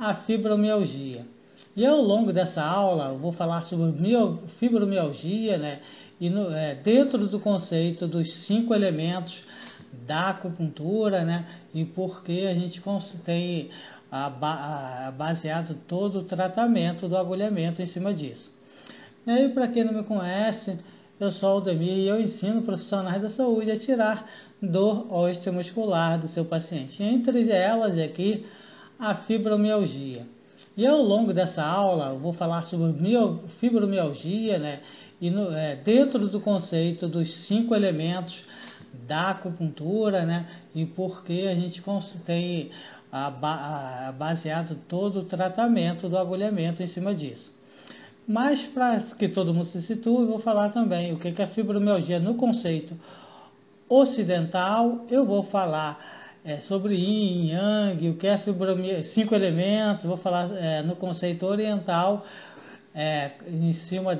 a fibromialgia. E ao longo dessa aula eu vou falar sobre fibromialgia, né? E dentro do conceito dos 5 elementos da acupuntura, né? E por que a gente tem baseado todo o tratamento do agulhamento em cima disso. E aí, para quem não me conhece, eu sou o Aldemir e eu ensino profissionais da saúde a tirar dor osteomuscular do seu paciente. Entre elas aqui, a fibromialgia. E ao longo dessa aula eu vou falar sobre fibromialgia, né? E dentro do conceito dos 5 elementos da acupuntura, né? E por que a gente tem baseado todo o tratamento do agulhamento em cima disso. Mas para que todo mundo se situe, eu vou falar também o que é a fibromialgia no conceito ocidental. Eu vou falar sobre Yin, Yang, o que é fibromialgia, 5 elementos. Vou falar no conceito oriental, em cima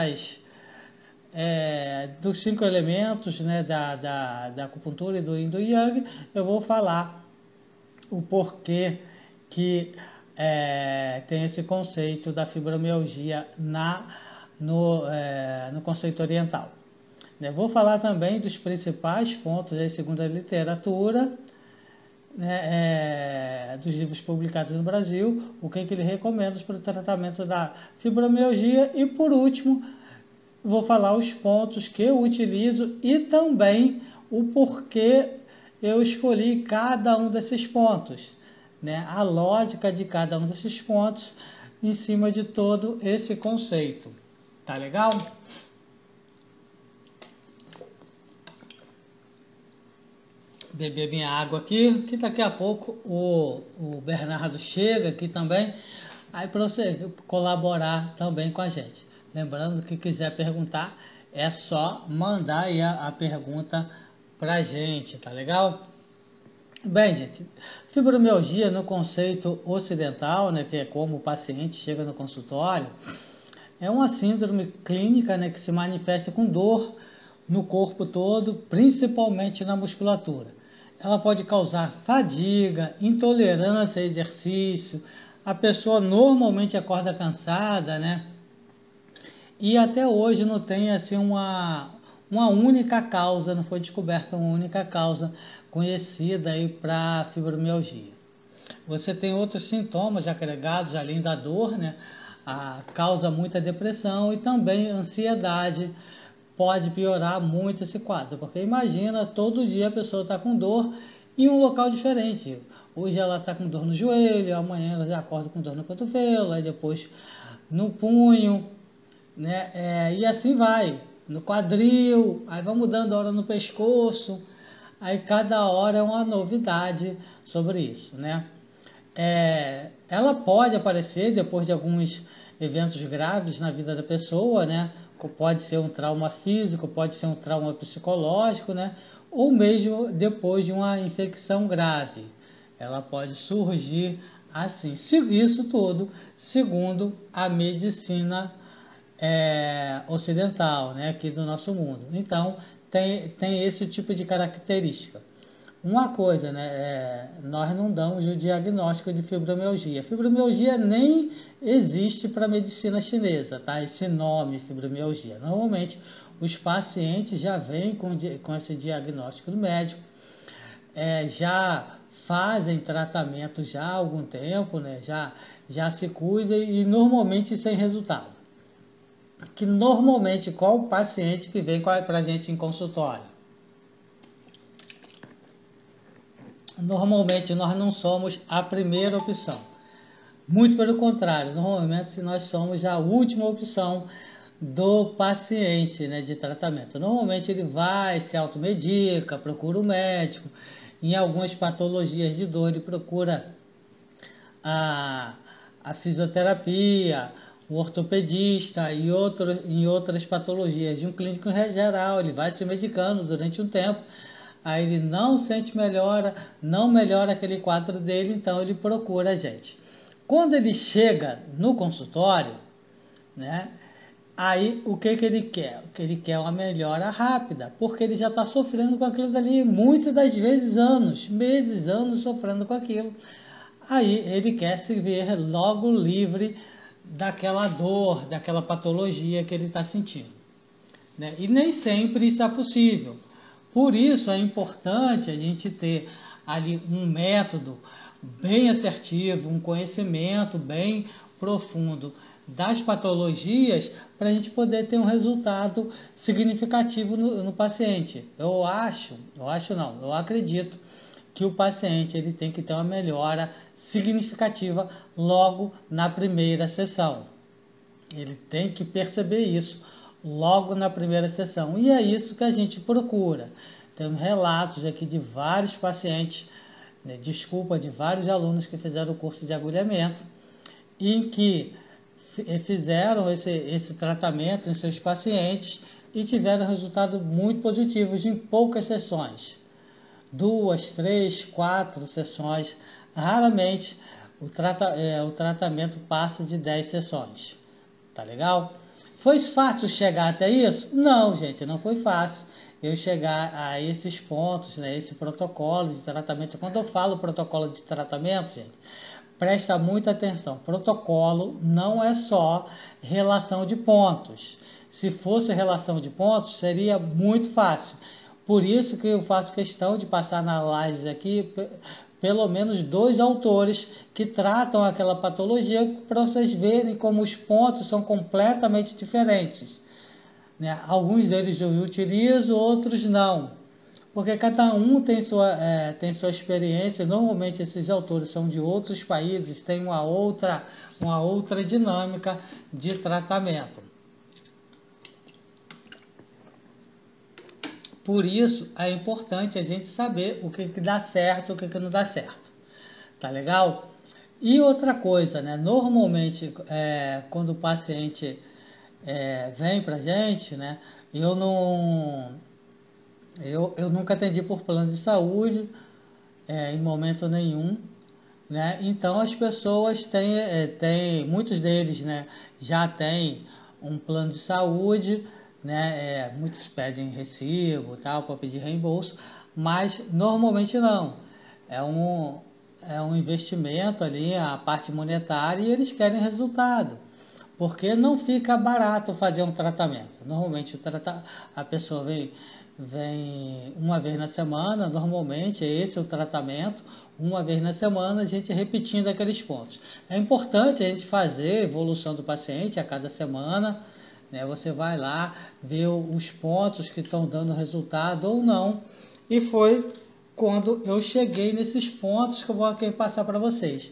dos 5 elementos, né, da acupuntura e do Yin e do Yang. Eu vou falar o porquê que tem esse conceito da fibromialgia no conceito oriental. Vou falar também dos principais pontos, segundo a literatura, né, dos livros publicados no Brasil, o que ele recomenda para o tratamento da fibromialgia. E por último, vou falar os pontos que eu utilizo e também o porquê eu escolhi cada um desses pontos, né? A lógica de cada um desses pontos em cima de todo esse conceito. Tá legal? Beber minha água aqui, que daqui a pouco o Bernardo chega aqui também, aí para você colaborar também com a gente. Lembrando que quiser perguntar, é só mandar aí a pergunta pra gente, tá legal? Bem, gente, fibromialgia no conceito ocidental, né, que é como o paciente chega no consultório, é uma síndrome clínica, né, que se manifesta com dor no corpo todo, principalmente na musculatura. Ela pode causar fadiga, intolerância a exercício, a pessoa normalmente acorda cansada, né? E até hoje não tem assim uma única causa, não foi descoberta uma única causa conhecida aí para fibromialgia. Você tem outros sintomas agregados além da dor, né? Causa muita depressão e também ansiedade. Pode piorar muito esse quadro, porque imagina, todo dia a pessoa está com dor em um local diferente. Hoje ela está com dor no joelho, amanhã ela já acorda com dor no cotovelo, aí depois no punho, né? E assim vai, no quadril, aí vai mudando a hora no pescoço, aí cada hora é uma novidade sobre isso, né? Ela pode aparecer depois de alguns eventos graves na vida da pessoa, né? Pode ser um trauma físico, pode ser um trauma psicológico, né? Ou mesmo depois de uma infecção grave. Ela pode surgir assim. Isso tudo segundo a medicina ocidental, né? Aqui do nosso mundo. Então, tem esse tipo de característica. Uma coisa, né, nós não damos o diagnóstico de fibromialgia. Fibromialgia nem existe para a medicina chinesa, tá? Esse nome, fibromialgia. Normalmente, os pacientes já vêm com esse diagnóstico do médico, já fazem tratamento já há algum tempo, né? Já se cuidam e normalmente sem resultado. Que normalmente, qual o paciente que vem para a gente em consultório? Normalmente nós não somos a primeira opção. Muito pelo contrário, normalmente nós somos a última opção do paciente, né, de tratamento. Normalmente ele vai, se automedica, procura o médico. Em algumas patologias de dor ele procura a fisioterapia, o ortopedista e em outras patologias de um clínico geral. Ele vai se medicando durante um tempo. Aí ele não sente melhora, não melhora aquele quadro dele, então ele procura a gente. Quando ele chega no consultório, né, aí o que ele quer? O que ele quer é uma melhora rápida, porque ele já está sofrendo com aquilo dali muitas das vezes anos, meses, anos sofrendo com aquilo. aí ele quer se ver logo livre daquela dor, daquela patologia que ele está sentindo, né? E nem sempre isso é possível. Por isso é importante a gente ter ali um método bem assertivo, um conhecimento bem profundo das patologias para a gente poder ter um resultado significativo no paciente. Eu acredito que o paciente ele tem que ter uma melhora significativa logo na primeira sessão. Ele tem que perceber isso logo na primeira sessão. E é isso que a gente procura. Temos relatos aqui de vários pacientes, né, de vários alunos que fizeram o curso de agulhamento, em que fizeram esse tratamento em seus pacientes e tiveram resultados muito positivos em poucas sessões. 2, 3, 4 sessões. Raramente o tratamento passa de 10 sessões. Tá legal? Foi fácil chegar até isso? Não, gente, não foi fácil eu chegar a esses pontos, né, esse protocolo de tratamento. Quando eu falo protocolo de tratamento, gente, presta muita atenção. Protocolo não é só relação de pontos. Se fosse relação de pontos, seria muito fácil. Por isso que eu faço questão de passar na live aqui pelo menos 2 autores que tratam aquela patologia para vocês verem como os pontos são completamente diferentes, né? Alguns deles eu utilizo, outros não, porque cada um tem sua experiência. Normalmente esses autores são de outros países, têm uma outra dinâmica de tratamento. Por isso é importante a gente saber o que dá certo e o que não dá certo. Tá legal? E outra coisa, né? Normalmente, quando o paciente vem pra gente, né? Eu nunca atendi por plano de saúde, em momento nenhum, né? Então as pessoas muitos deles, né, já têm um plano de saúde, né? Muitos pedem recibo, tal, para pedir reembolso, mas normalmente não. É um investimento ali, a parte monetária, e eles querem resultado, porque não fica barato fazer um tratamento. Normalmente a pessoa vem uma vez na semana, normalmente esse é o tratamento, uma vez na semana, a gente repetindo aqueles pontos. É importante a gente fazer a evolução do paciente a cada semana, né? Você vai lá ver os pontos que estão dando resultado ou não, e foi quando eu cheguei nesses pontos que eu vou aqui passar para vocês.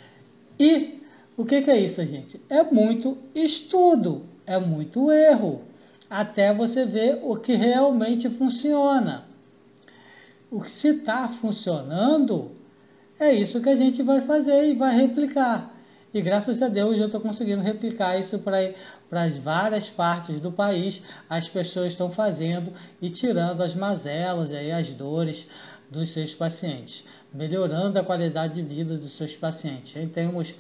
E o que é isso, gente? É muito estudo, é muito erro, até você ver o que realmente funciona. O que se está funcionando, é isso que a gente vai fazer e vai replicar. E graças a Deus eu estou conseguindo replicar isso para as várias partes do país. As pessoas estão fazendo e tirando as mazelas, aí, as dores dos seus pacientes, melhorando a qualidade de vida dos seus pacientes. Aí temos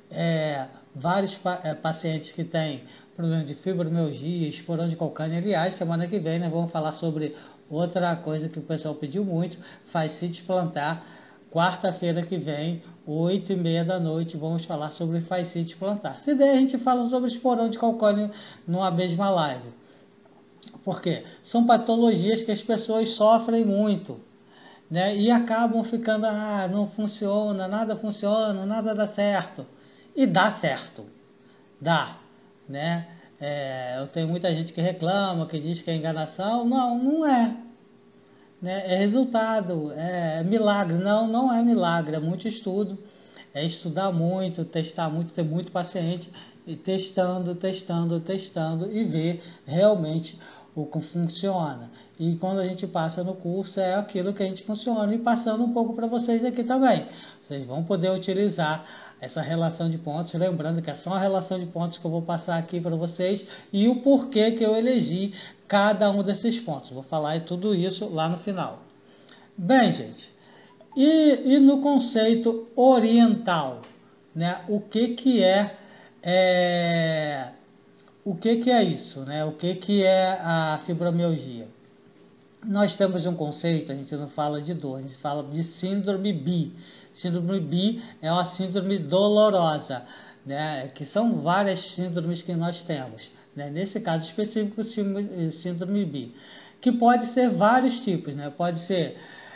vários pacientes que têm problema de fibromialgia, esporão de calcânio. Aliás, semana que vem nós vamos falar sobre outra coisa que o pessoal pediu muito, fascite plantar. Quarta-feira que vem, 8h30 da noite, vamos falar sobre fascite plantar. Se der, a gente fala sobre esporão de calcânio numa mesma live. Por quê? São patologias que as pessoas sofrem muito, né? E acabam ficando, não funciona, nada dá certo. E dá certo, dá, né? Eu tenho muita gente que reclama, que diz que é enganação. Não é, né? É resultado, é milagre. Não é milagre, é muito estudo, é estudar muito, testar muito, ter muito paciente, e testando e ver realmente o que funciona. E quando a gente passa no curso, é aquilo que a gente funciona, e passando um pouco para vocês aqui também. Vocês vão poder utilizar essa relação de pontos, lembrando que é só uma relação de pontos que eu vou passar aqui para vocês, e o porquê que eu elegi cada um desses pontos. Vou falar tudo isso lá no final. Bem, gente, e no conceito oriental, né? O que é isso, né? O que é a fibromialgia? nós temos um conceito, a gente não fala de dor, a gente fala de síndrome BI. Síndrome BI é uma síndrome dolorosa, né? Que são várias síndromes que nós temos, né? Nesse caso específico, síndrome BI, que pode ser vários tipos, né? Pode ser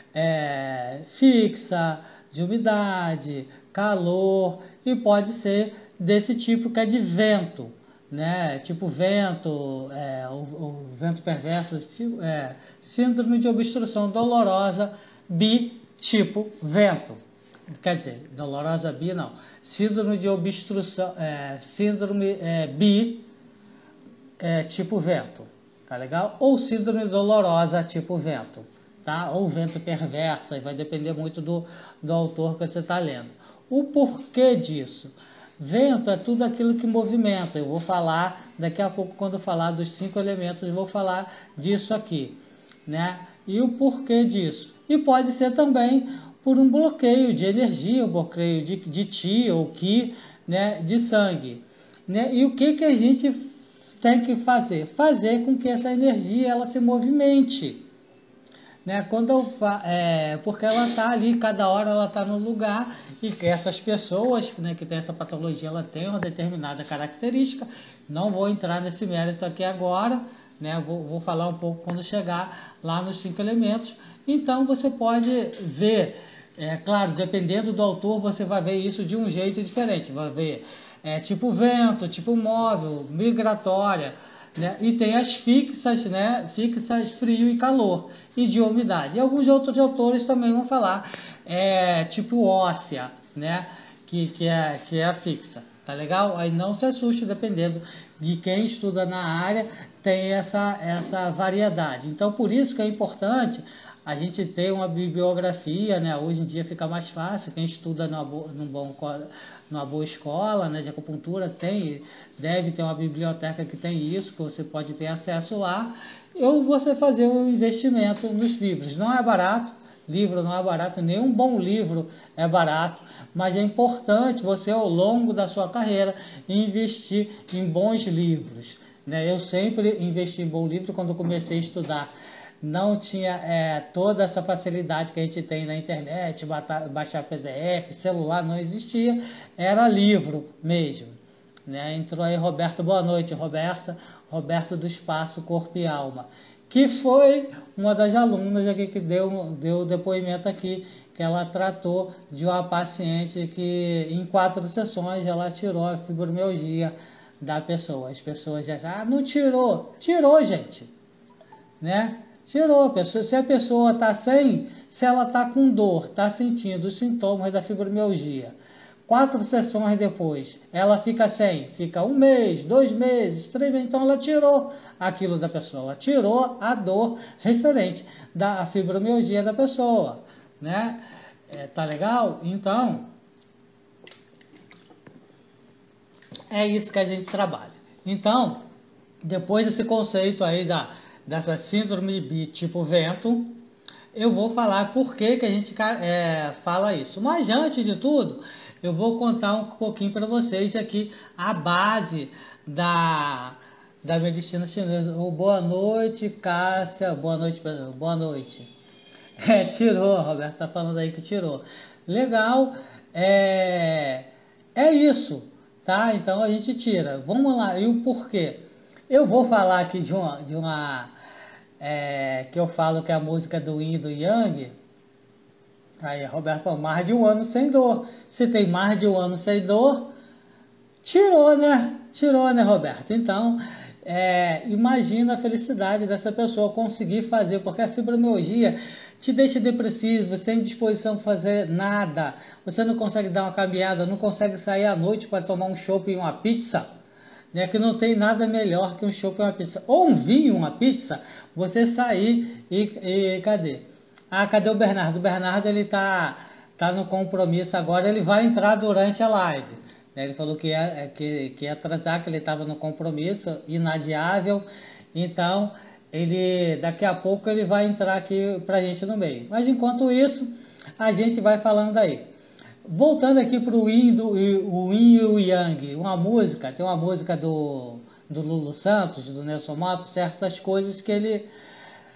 fixa, de umidade, calor, e pode ser desse tipo que é de vento, né? Tipo vento, o vento perverso, tipo, síndrome de obstrução dolorosa bi tipo vento. Quer dizer, dolorosa bi não. Síndrome de obstrução, síndrome bi tipo vento, tá legal? Ou síndrome dolorosa tipo vento, tá? Ou vento perverso, aí vai depender muito do autor que você está lendo. O porquê disso? Vento é tudo aquilo que movimenta. Eu vou falar daqui a pouco, quando eu falar dos 5 elementos, eu vou falar disso aqui, né? E o porquê disso? E pode ser também por um bloqueio de energia, um bloqueio de ti ou ki, né? De sangue, né? E o que a gente tem que fazer? Fazer com que essa energia ela se movimente, né? Porque ela está ali, cada hora ela está no lugar, e que essas pessoas, né, que têm essa patologia, ela tem uma determinada característica. Não vou entrar nesse mérito aqui agora, né? Vou falar um pouco quando chegar lá nos 5 elementos. Então você pode ver, claro, dependendo do autor, você vai ver isso de um jeito diferente. Vai ver tipo vento, tipo móvel, migratória, né? E tem as fixas, né? Fixas, frio e calor, e de umidade. E alguns outros autores também vão falar tipo óssea, né? Que é a fixa, tá legal? Aí não se assuste, dependendo de quem estuda na área, tem essa variedade. Então, por isso que é importante a gente ter uma bibliografia, né? Hoje em dia fica mais fácil, quem estuda numa boa escola, né, de acupuntura deve ter uma biblioteca que tem isso, que você pode ter acesso lá, ou você fazer um investimento nos livros. Não é barato, livro não é barato, nenhum bom livro é barato, mas é importante você, ao longo da sua carreira, investir em bons livros, né? Eu sempre investi em bom livro. Quando eu comecei a estudar, não tinha toda essa facilidade que a gente tem na internet, baixar PDF, celular, não existia, era livro mesmo, né? Entrou aí Roberta, boa noite, Roberta do Espaço Corpo e Alma, que foi uma das alunas aqui que deu depoimento aqui, que ela tratou de uma paciente que em 4 sessões ela tirou a fibromialgia da pessoa. As pessoas já acham, não tirou, gente, né? Tirou. Se a pessoa está se ela está com dor, está sentindo os sintomas da fibromialgia, 4 sessões depois, ela fica fica 1 mês, 2 meses, 3 meses, então ela tirou aquilo da pessoa, ela tirou a dor referente da fibromialgia da pessoa, né? Tá legal? Então, é isso que a gente trabalha. Então, depois desse conceito aí dessa síndrome BI tipo vento, eu vou falar por que a gente fala isso. Mas antes de tudo, eu vou contar um pouquinho para vocês aqui a base da medicina chinesa. Boa noite, Cássia. Boa noite. Boa noite. Tirou, Roberto tá falando aí que tirou. Legal. É isso, tá? Então a gente tira. Vamos lá. E o porquê? Eu vou falar aqui de uma que eu falo que é a música do Yin e do Yang. Aí Roberto falou, mais de 1 ano sem dor. Se tem mais de 1 ano sem dor, tirou, né? Tirou, né, Roberto? Então, imagina a felicidade dessa pessoa conseguir fazer, porque a fibromialgia te deixa depressivo, sem disposição de fazer nada. Você não consegue dar uma caminhada, não consegue sair à noite para tomar um chopp e uma pizza, né? Que não tem nada melhor que um chopp e uma pizza. Ou um vinho e uma pizza, você sair e cadê? Cadê o Bernardo? O Bernardo, ele tá no compromisso agora, ele vai entrar durante a live. Ele falou que ia atrasar, que ele estava no compromisso inadiável. Então, daqui a pouco ele vai entrar aqui pra gente no meio. Mas enquanto isso, a gente vai falando aí. Voltando aqui para o Yin e o Yang, tem uma música do Lulu Santos, do Nelson Matos, certas coisas que ele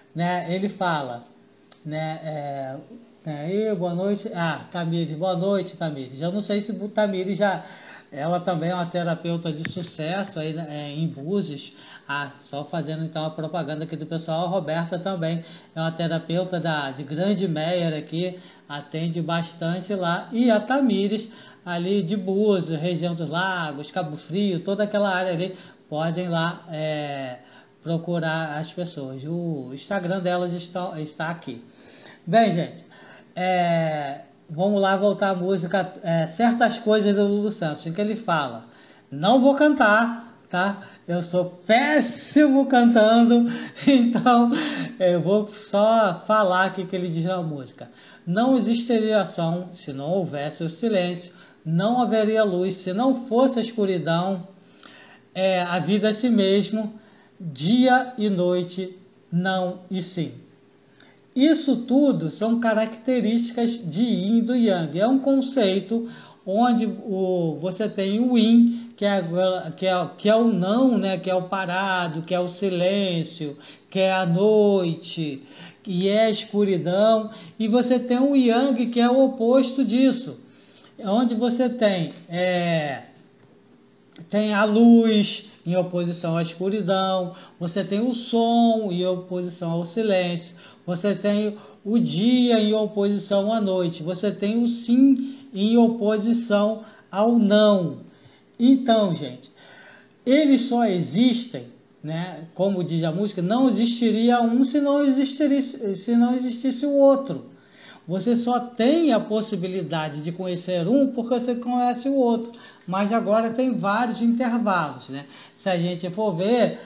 né, ele fala, né, aí, boa noite, Tamires, boa noite, Tamires. Eu não sei se Tamires já, ela também é uma terapeuta de sucesso aí, né, em Búzios. Só fazendo então a propaganda aqui do pessoal, a Roberta também é uma terapeuta de Grande Meier aqui, atende bastante lá, e a Tamires ali de Búzios, região dos Lagos, Cabo Frio, toda aquela área ali, podem lá procurar as pessoas. O Instagram delas está aqui. Bem, gente, vamos lá voltar à música, Certas Coisas do Lulu Santos, em que ele fala, não vou cantar, tá? Eu sou péssimo cantando, então eu vou só falar aqui que ele diz na música. Não existiria som se não houvesse o silêncio, não haveria luz se não fosse a escuridão, a vida é si mesmo, dia e noite, não e sim. Isso tudo são características de Yin e do Yang. É um conceito onde você tem o Yin, que é o não, né? Que é o parado, que é o silêncio, que é a noite, que é a escuridão. E você tem o Yang, que é o oposto disso, onde você tem a luz em oposição à escuridão, você tem o som em oposição ao silêncio, você tem o dia em oposição à noite, você tem o sim em oposição ao não. Então, gente, eles só existem, né? Como diz a música, não existiria um se não existisse o outro. Você só tem a possibilidade de conhecer um porque você conhece o outro. Mas agora tem vários intervalos, né? Se a gente for ver,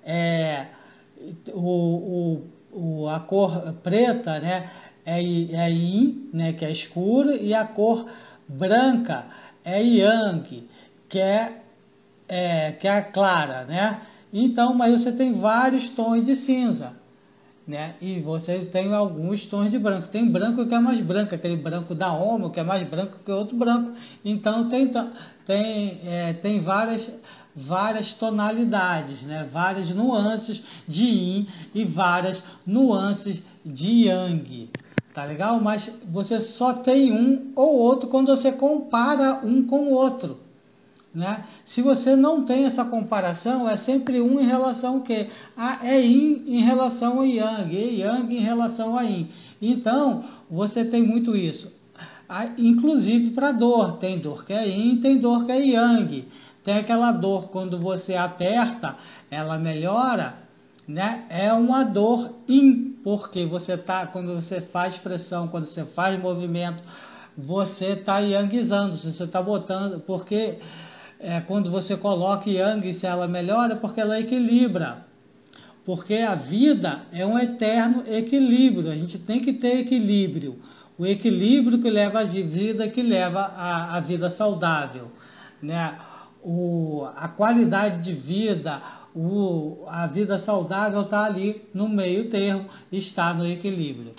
a cor preta, né, é Yin, né, que é escuro, e a cor branca é Yang, que é a clara, né? Então, mas você tem vários tons de cinza, né? E você tem alguns tons de branco. Tem branco que é mais branco, aquele branco da Homo que é mais branco que outro branco. Então tem várias tonalidades, né? Várias nuances de Yin e várias nuances de Yang. Tá legal? Mas você só tem um ou outro quando você compara um com o outro, né? Se você não tem essa comparação, é sempre um em relação ao quê? É Yin em relação a Yang, e Yang em relação a Yin. Então, você tem muito isso. Inclusive para dor. Tem dor que é Yin, tem dor que é Yang. Tem aquela dor quando você aperta, ela melhora, né? É uma dor Yin, porque quando você faz pressão, quando você faz movimento, você está yangizando, você está botando, porque quando você coloca Yang, se ela melhora, é porque ela equilibra. Porque a vida é um eterno equilíbrio. A gente tem que ter equilíbrio. O equilíbrio que leva a vida, que leva a vida saudável, né? A qualidade de vida, a vida saudável está ali no meio termo, está no equilíbrio.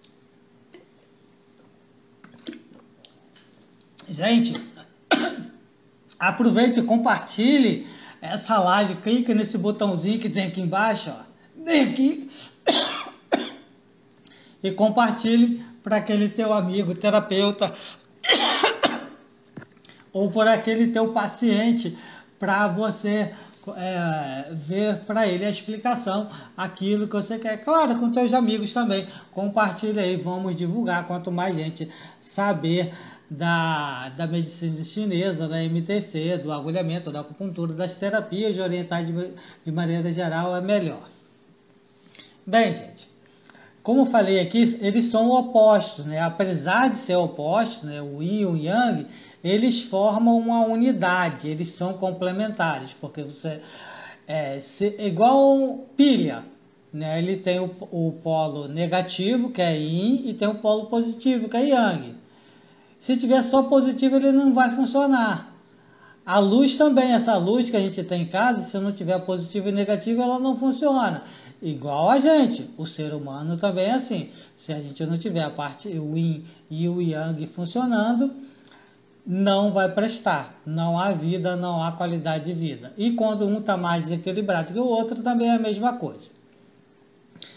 Gente, aproveite e compartilhe essa live, clique nesse botãozinho que tem aqui embaixo, ó. Vem aqui e compartilhe para aquele teu amigo terapeuta ou por aquele teu paciente, para você ver para ele a explicação, aquilo que você quer. Claro, com teus amigos também. Compartilha aí, vamos divulgar. Quanto mais gente saber da medicina chinesa, da MTC, do agulhamento, da acupuntura, das terapias orientais de maneira geral, é melhor. Bem, gente, como eu falei aqui, eles são opostos, né? Apesar de ser opostos, né? O Yin e o Yang, eles formam uma unidade, eles são complementares, porque você é igual pilha, né? Ele tem o polo negativo, que é Yin, e tem o polo positivo, que é Yang. Se tiver só positivo, ele não vai funcionar. A luz também, essa luz que a gente tem em casa, se não tiver positivo e negativo, ela não funciona. Igual a gente, o ser humano também é assim. Se a gente não tiver a parte o Yin e o Yang funcionando, não vai prestar. Não há vida, não há qualidade de vida. E quando um está mais desequilibrado que o outro, também é a mesma coisa.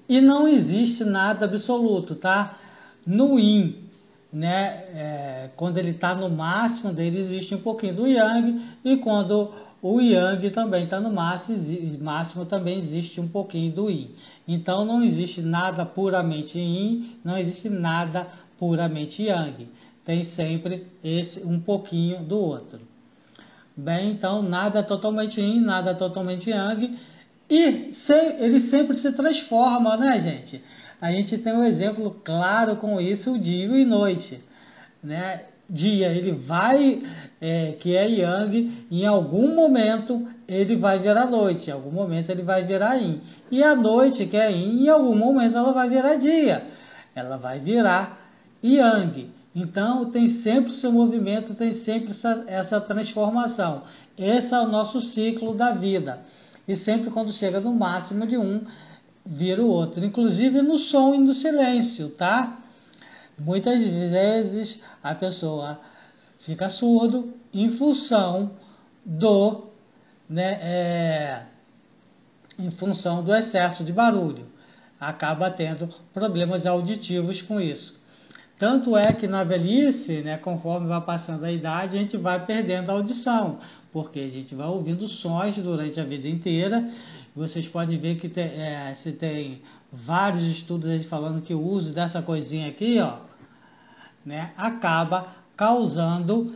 E não existe nada absoluto, tá? No Yin, né, quando ele está no máximo dele, existe um pouquinho do Yang, e quando o Yang também está no máximo, também existe um pouquinho do Yin. Então não existe nada puramente Yin, não existe nada puramente Yang. Tem sempre um pouquinho do outro. Bem, então nada totalmente Yin, nada totalmente Yang, e ele sempre se transforma, né, gente? A gente tem um exemplo claro com isso, o dia e noite, né? Dia, ele vai, que é Yang, em algum momento ele vai virar noite, em algum momento ele vai virar Yin. E a noite, que é Yin, em algum momento ela vai virar dia, ela vai virar Yang. Então tem sempre o seu movimento, tem sempre essa transformação. Esse é o nosso ciclo da vida. E sempre quando chega no máximo de um, vira o outro. Inclusive no som e no silêncio, tá? Muitas vezes a pessoa fica surdo em função do, né, em função do excesso de barulho. Acaba tendo problemas auditivos com isso. Tanto é que na velhice, né, conforme vai passando a idade, a gente vai perdendo a audição, porque a gente vai ouvindo sons durante a vida inteira. Vocês podem ver que se tem vários estudos aí falando que o uso dessa coisinha aqui, ó, né, acaba causando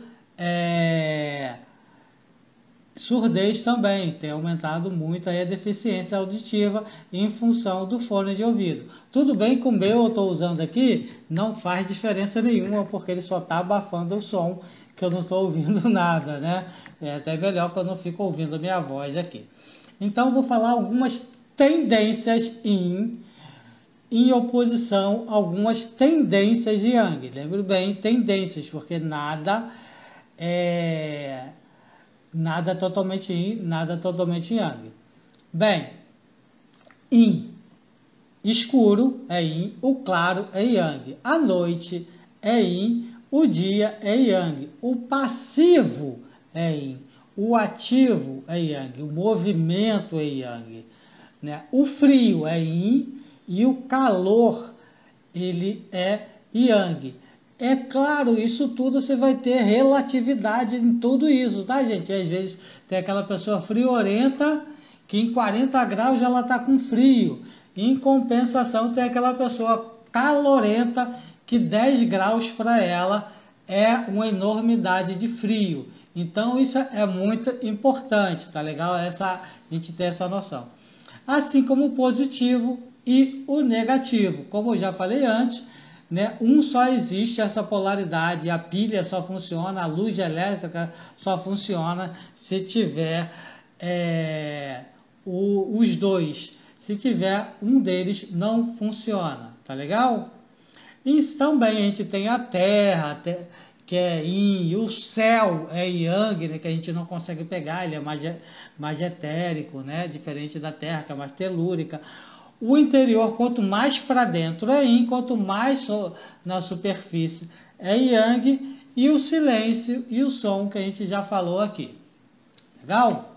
surdez também. Tem aumentado muito aí a deficiência auditiva em função do fone de ouvido. Tudo bem que o meu eu estou usando aqui, não faz diferença nenhuma, porque ele só está abafando o som, que eu não estou ouvindo nada, né? É até melhor que eu não fico ouvindo a minha voz aqui. Então, vou falar algumas tendências em oposição a algumas tendências de Yang. Lembre bem, tendências, porque nada totalmente Yin, nada totalmente Yang. Bem, Yin, escuro é Yin, o claro é Yang. A noite é Yin, o dia é Yang. O passivo é Yin, o ativo é Yang, o movimento é Yang, né? O frio é Yin e o calor, ele é Yang. É claro, isso tudo você vai ter relatividade em tudo isso, tá, gente? Às vezes tem aquela pessoa friorenta que em 40 graus já ela está com frio. Em compensação, tem aquela pessoa calorenta que 10 graus para ela é uma enormidade de frio. Então isso é muito importante, tá legal? A gente ter essa noção. Assim como o positivo e o negativo. Como eu já falei antes, né? Só existe essa polaridade, a pilha só funciona, a luz elétrica só funciona se tiver os dois. Se tiver um deles, não funciona, tá legal? E também a gente tem a Terra, que é Yin, o céu é Yang, né? Que a gente não consegue pegar, ele é mais etérico, né? Diferente da Terra, que é mais telúrica. O interior, quanto mais para dentro é Yin, quanto mais na superfície é Yang, e o silêncio e o som que a gente já falou aqui. Legal?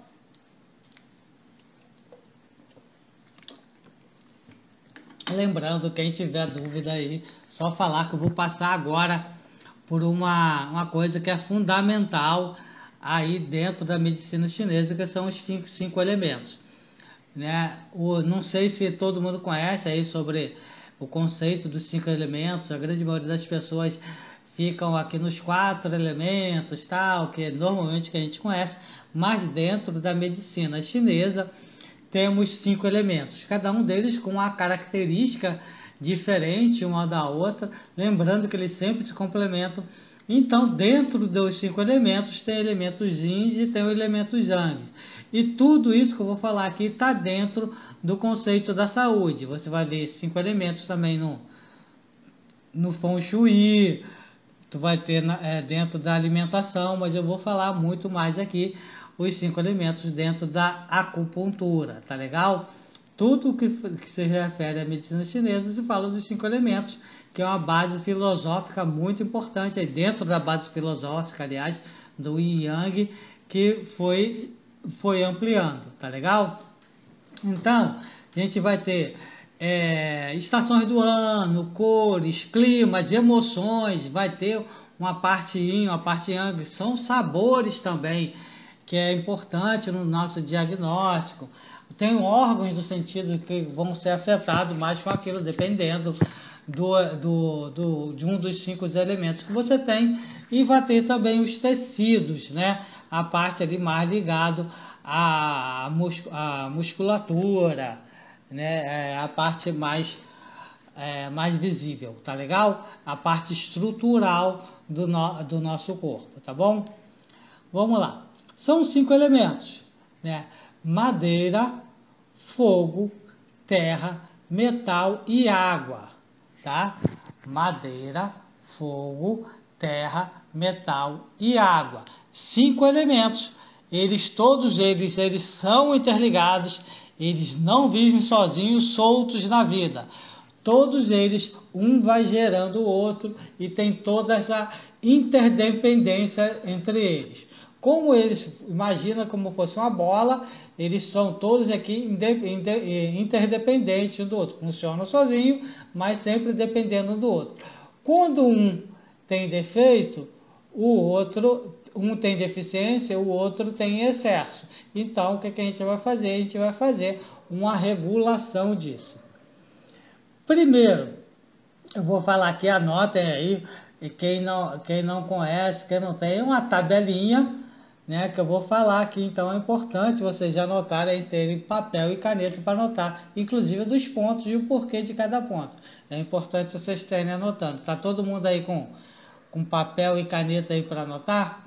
Lembrando, quem tiver dúvida aí, só falar que eu vou passar agora por uma coisa que é fundamental aí dentro da medicina chinesa, que são os cinco elementos. Né? Não sei se todo mundo conhece aí sobre o conceito dos 5 elementos. A grande maioria das pessoas ficam aqui nos 4 elementos, tal, que é normalmente que a gente conhece, mas dentro da medicina chinesa temos 5 elementos, cada um deles com uma característica diferente uma da outra, lembrando que eles sempre se complementam. Então, dentro dos 5 elementos, tem elementos Yin e tem elementos Yang. E tudo isso que eu vou falar aqui está dentro do conceito da saúde. Você vai ver 5 elementos também no Feng Shui, tu vai ter dentro da alimentação, mas eu vou falar muito mais aqui os 5 elementos dentro da acupuntura, tá legal? Tudo que se refere à medicina chinesa se fala dos 5 elementos, que é uma base filosófica muito importante, aí dentro da base filosófica, aliás, do Yin Yang, que foi ampliando, tá legal? Então, a gente vai ter estações do ano, cores, climas, emoções, vai ter uma parte yin, uma parte yang, são sabores também, que é importante no nosso diagnóstico. Tem órgãos do sentido que vão ser afetados mais com aquilo, dependendo de um dos 5 elementos que você tem, e vai ter também os tecidos, né? A parte ali mais ligado à musculatura, né? A parte mais visível, tá legal? A parte estrutural do nosso corpo, tá bom? Vamos lá. São 5 elementos, né? Madeira, fogo, terra, metal e água, tá? Madeira, fogo, terra, metal e água. 5 elementos. Todos eles são interligados. Eles não vivem sozinhos, soltos na vida. Todos eles, um vai gerando o outro e tem toda essa interdependência entre eles. Como eles, imagina como fosse uma bola, eles são todos aqui interdependentes um do outro. Funcionam sozinhos, mas sempre dependendo um do outro. Quando um tem defeito, um tem deficiência, o outro tem excesso. Então, o que a gente vai fazer? A gente vai fazer uma regulação disso. Primeiro, eu vou falar aqui, anotem aí, quem não conhece, quem não tem, uma tabelinha, né, que eu vou falar aqui. Então é importante vocês já anotarem, terem papel e caneta para anotar, inclusive dos pontos e o porquê de cada ponto. É importante vocês estarem anotando. Tá todo mundo aí com papel e caneta aí para anotar?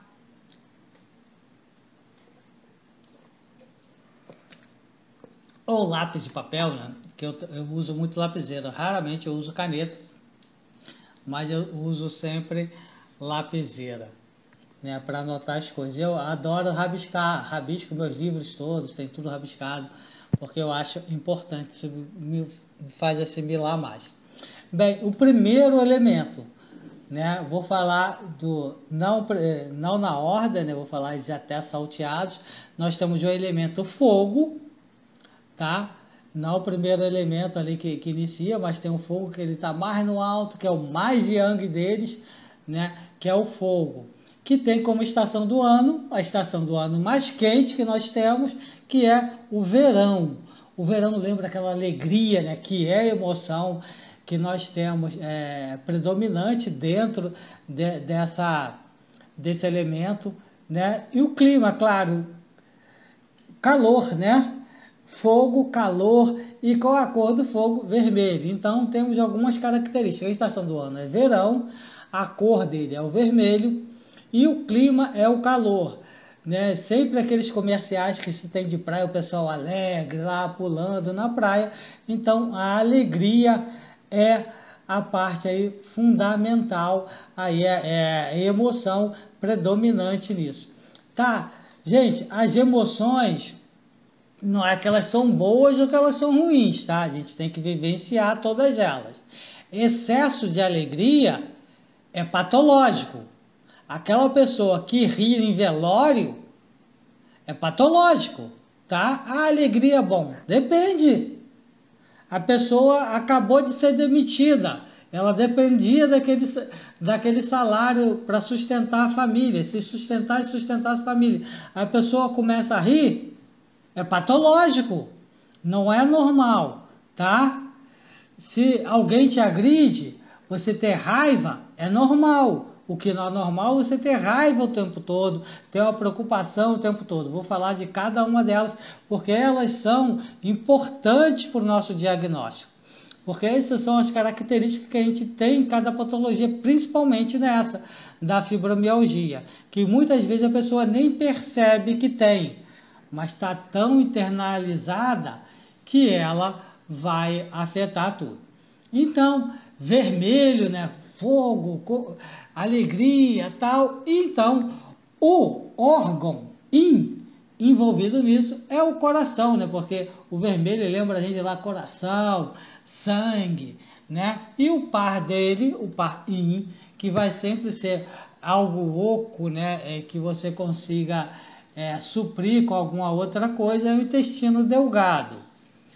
Ou lápis de papel, né? Que eu uso muito lapiseira. Raramente eu uso caneta, mas eu uso sempre lapiseira, né, para anotar as coisas. Eu adoro rabiscar, rabisco meus livros todos, tem tudo rabiscado, porque eu acho importante, isso me faz assimilar mais. Bem, o primeiro elemento, né, vou falar não na ordem, né, vou falar de até salteados. Nós temos o elemento fogo, tá? Não o primeiro elemento ali que inicia, mas tem o fogo que ele está mais no alto, que é o mais yang deles, né, que é o fogo, que tem como estação do ano, a estação do ano mais quente que nós temos, que é o verão. O verão lembra aquela alegria, né, que é a emoção que nós temos predominante dentro desse elemento, né? E o clima, claro, calor, né? Fogo, calor, e qual a cor do fogo? Vermelho. Então temos algumas características. A estação do ano é verão, a cor dele é o vermelho e o clima é o calor, né? Sempre aqueles comerciais que se tem de praia, o pessoal alegre lá pulando na praia. Então a alegria é a parte aí fundamental, aí é a emoção predominante nisso, tá? Gente, as emoções não é que elas são boas ou que elas são ruins, tá? A gente tem que vivenciar todas elas. Excesso de alegria é patológico. Aquela pessoa que ri em velório é patológico, tá? A alegria é bom. Depende. A pessoa acabou de ser demitida. Ela dependia daquele salário para sustentar a família. Se sustentar e sustentar a família. A pessoa começa a rir, é patológico. Não é normal, tá? Se alguém te agride, você ter raiva, é normal. O que não é normal é você ter raiva o tempo todo, ter uma preocupação o tempo todo. Vou falar de cada uma delas, porque elas são importantes para o nosso diagnóstico. Porque essas são as características que a gente tem em cada patologia, principalmente nessa, da fibromialgia, que muitas vezes a pessoa nem percebe que tem, mas está tão internalizada que ela vai afetar tudo. Então, vermelho, né? Fogo, alegria, tal. Então, o órgão envolvido nisso é o coração, né? Porque o vermelho lembra a gente lá coração, sangue, né? E o par dele, o par yin, que vai sempre ser algo oco, né? Que você consiga suprir com alguma outra coisa, é o intestino delgado.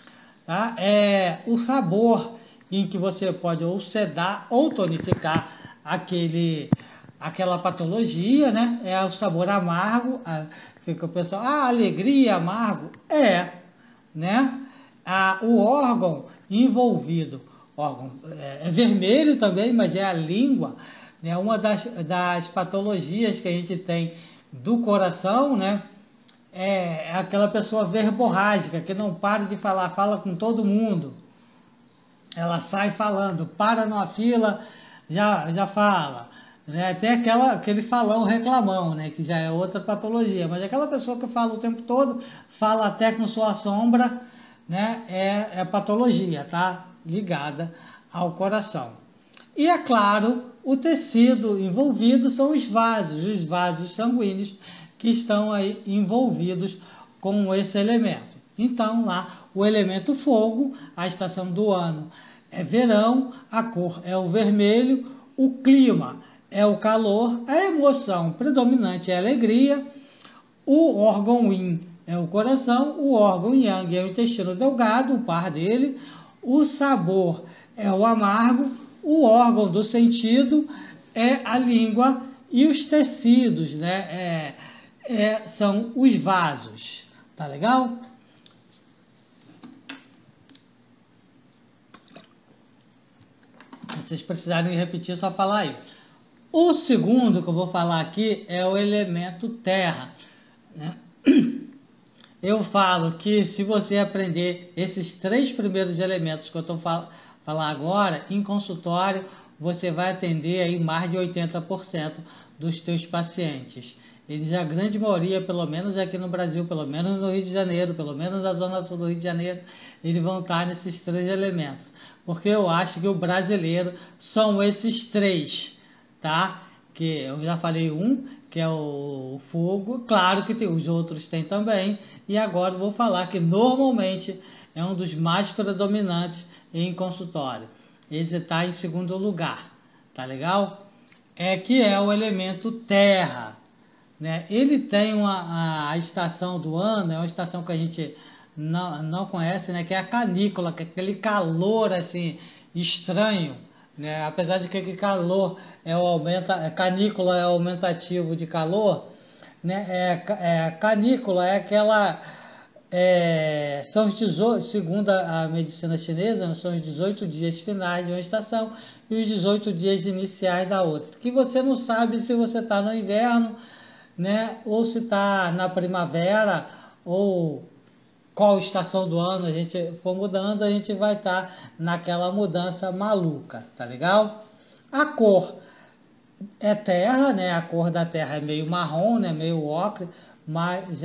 tá? É o sabor em que você pode ou sedar ou tonificar aquela patologia, né? É o sabor amargo, que o pessoal, alegria, amargo, né? O órgão envolvido, é vermelho também, mas é a língua, né? Uma das patologias que a gente tem do coração, né? É aquela pessoa verborrágica, que não para de falar, fala com todo mundo. Ela sai falando, para numa fila, já fala. Né? Até aquele falão reclamão, né? Que já é outra patologia. Mas aquela pessoa que fala o tempo todo, fala até com sua sombra, né? É patologia, tá? Ligada ao coração. E é claro, o tecido envolvido são os vasos sanguíneos que estão aí envolvidos com esse elemento. Então, lá, o elemento fogo, a estação do ano é verão, a cor é o vermelho, o clima é o calor, a emoção predominante é a alegria, o órgão yin é o coração, o órgão yang é o intestino delgado, o par dele, o sabor é o amargo, o órgão do sentido é a língua e os tecidos, né? São os vasos. Tá legal? Se vocês precisarem repetir, só falar aí. O segundo que eu vou falar aqui é o elemento terra, né? Eu falo que se você aprender esses 3 primeiros elementos que eu estou falando agora, em consultório, você vai atender aí mais de 80% dos teus pacientes. Eles, a grande maioria, pelo menos aqui no Brasil, pelo menos no Rio de Janeiro, pelo menos na zona sul do Rio de Janeiro, eles vão estar nesses 3 elementos. Porque eu acho que o brasileiro são esses 3, tá? Que eu já falei que é o fogo, claro que tem, os outros tem também, e agora eu vou falar que normalmente é um dos mais predominantes em consultório. Esse está em segundo lugar, tá legal? Que é o elemento terra, né? Ele tem a estação do ano, é uma estação que a gente não conhece, né? Que é a canícula, que é aquele calor assim estranho, né? Apesar de que aquele calor canícula é aumentativo de calor, né? Canícula é aquela são os 18, segundo a medicina chinesa, são os 18 dias finais de uma estação e os 18 dias iniciais da outra. Que você não sabe se você está no inverno, né? Ou se está na primavera, ou qual estação do ano a gente for mudando, a gente vai estar naquela mudança maluca, tá legal? A cor é terra, né? A cor da terra é meio marrom, né? Meio ocre, mas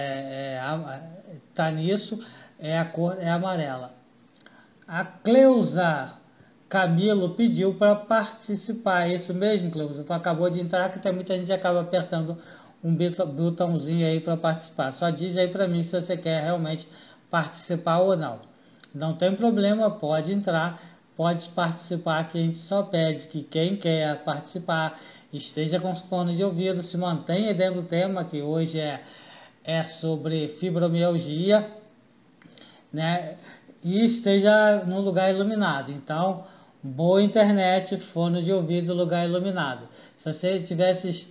tá nisso, a cor é amarela. A Cleusa Camilo pediu para participar, é isso mesmo, Cleusa? Tu acabou de entrar, que tem muita gente que acaba apertando um botãozinho aí para participar. Só diz aí para mim se você quer realmente participar ou não. Não tem problema, pode entrar, pode participar, que a gente só pede que quem quer participar esteja com os fones de ouvido, se mantenha dentro do tema, que hoje é sobre fibromialgia, né? E esteja num lugar iluminado. Então, boa internet, fone de ouvido, lugar iluminado. Se você tiver esses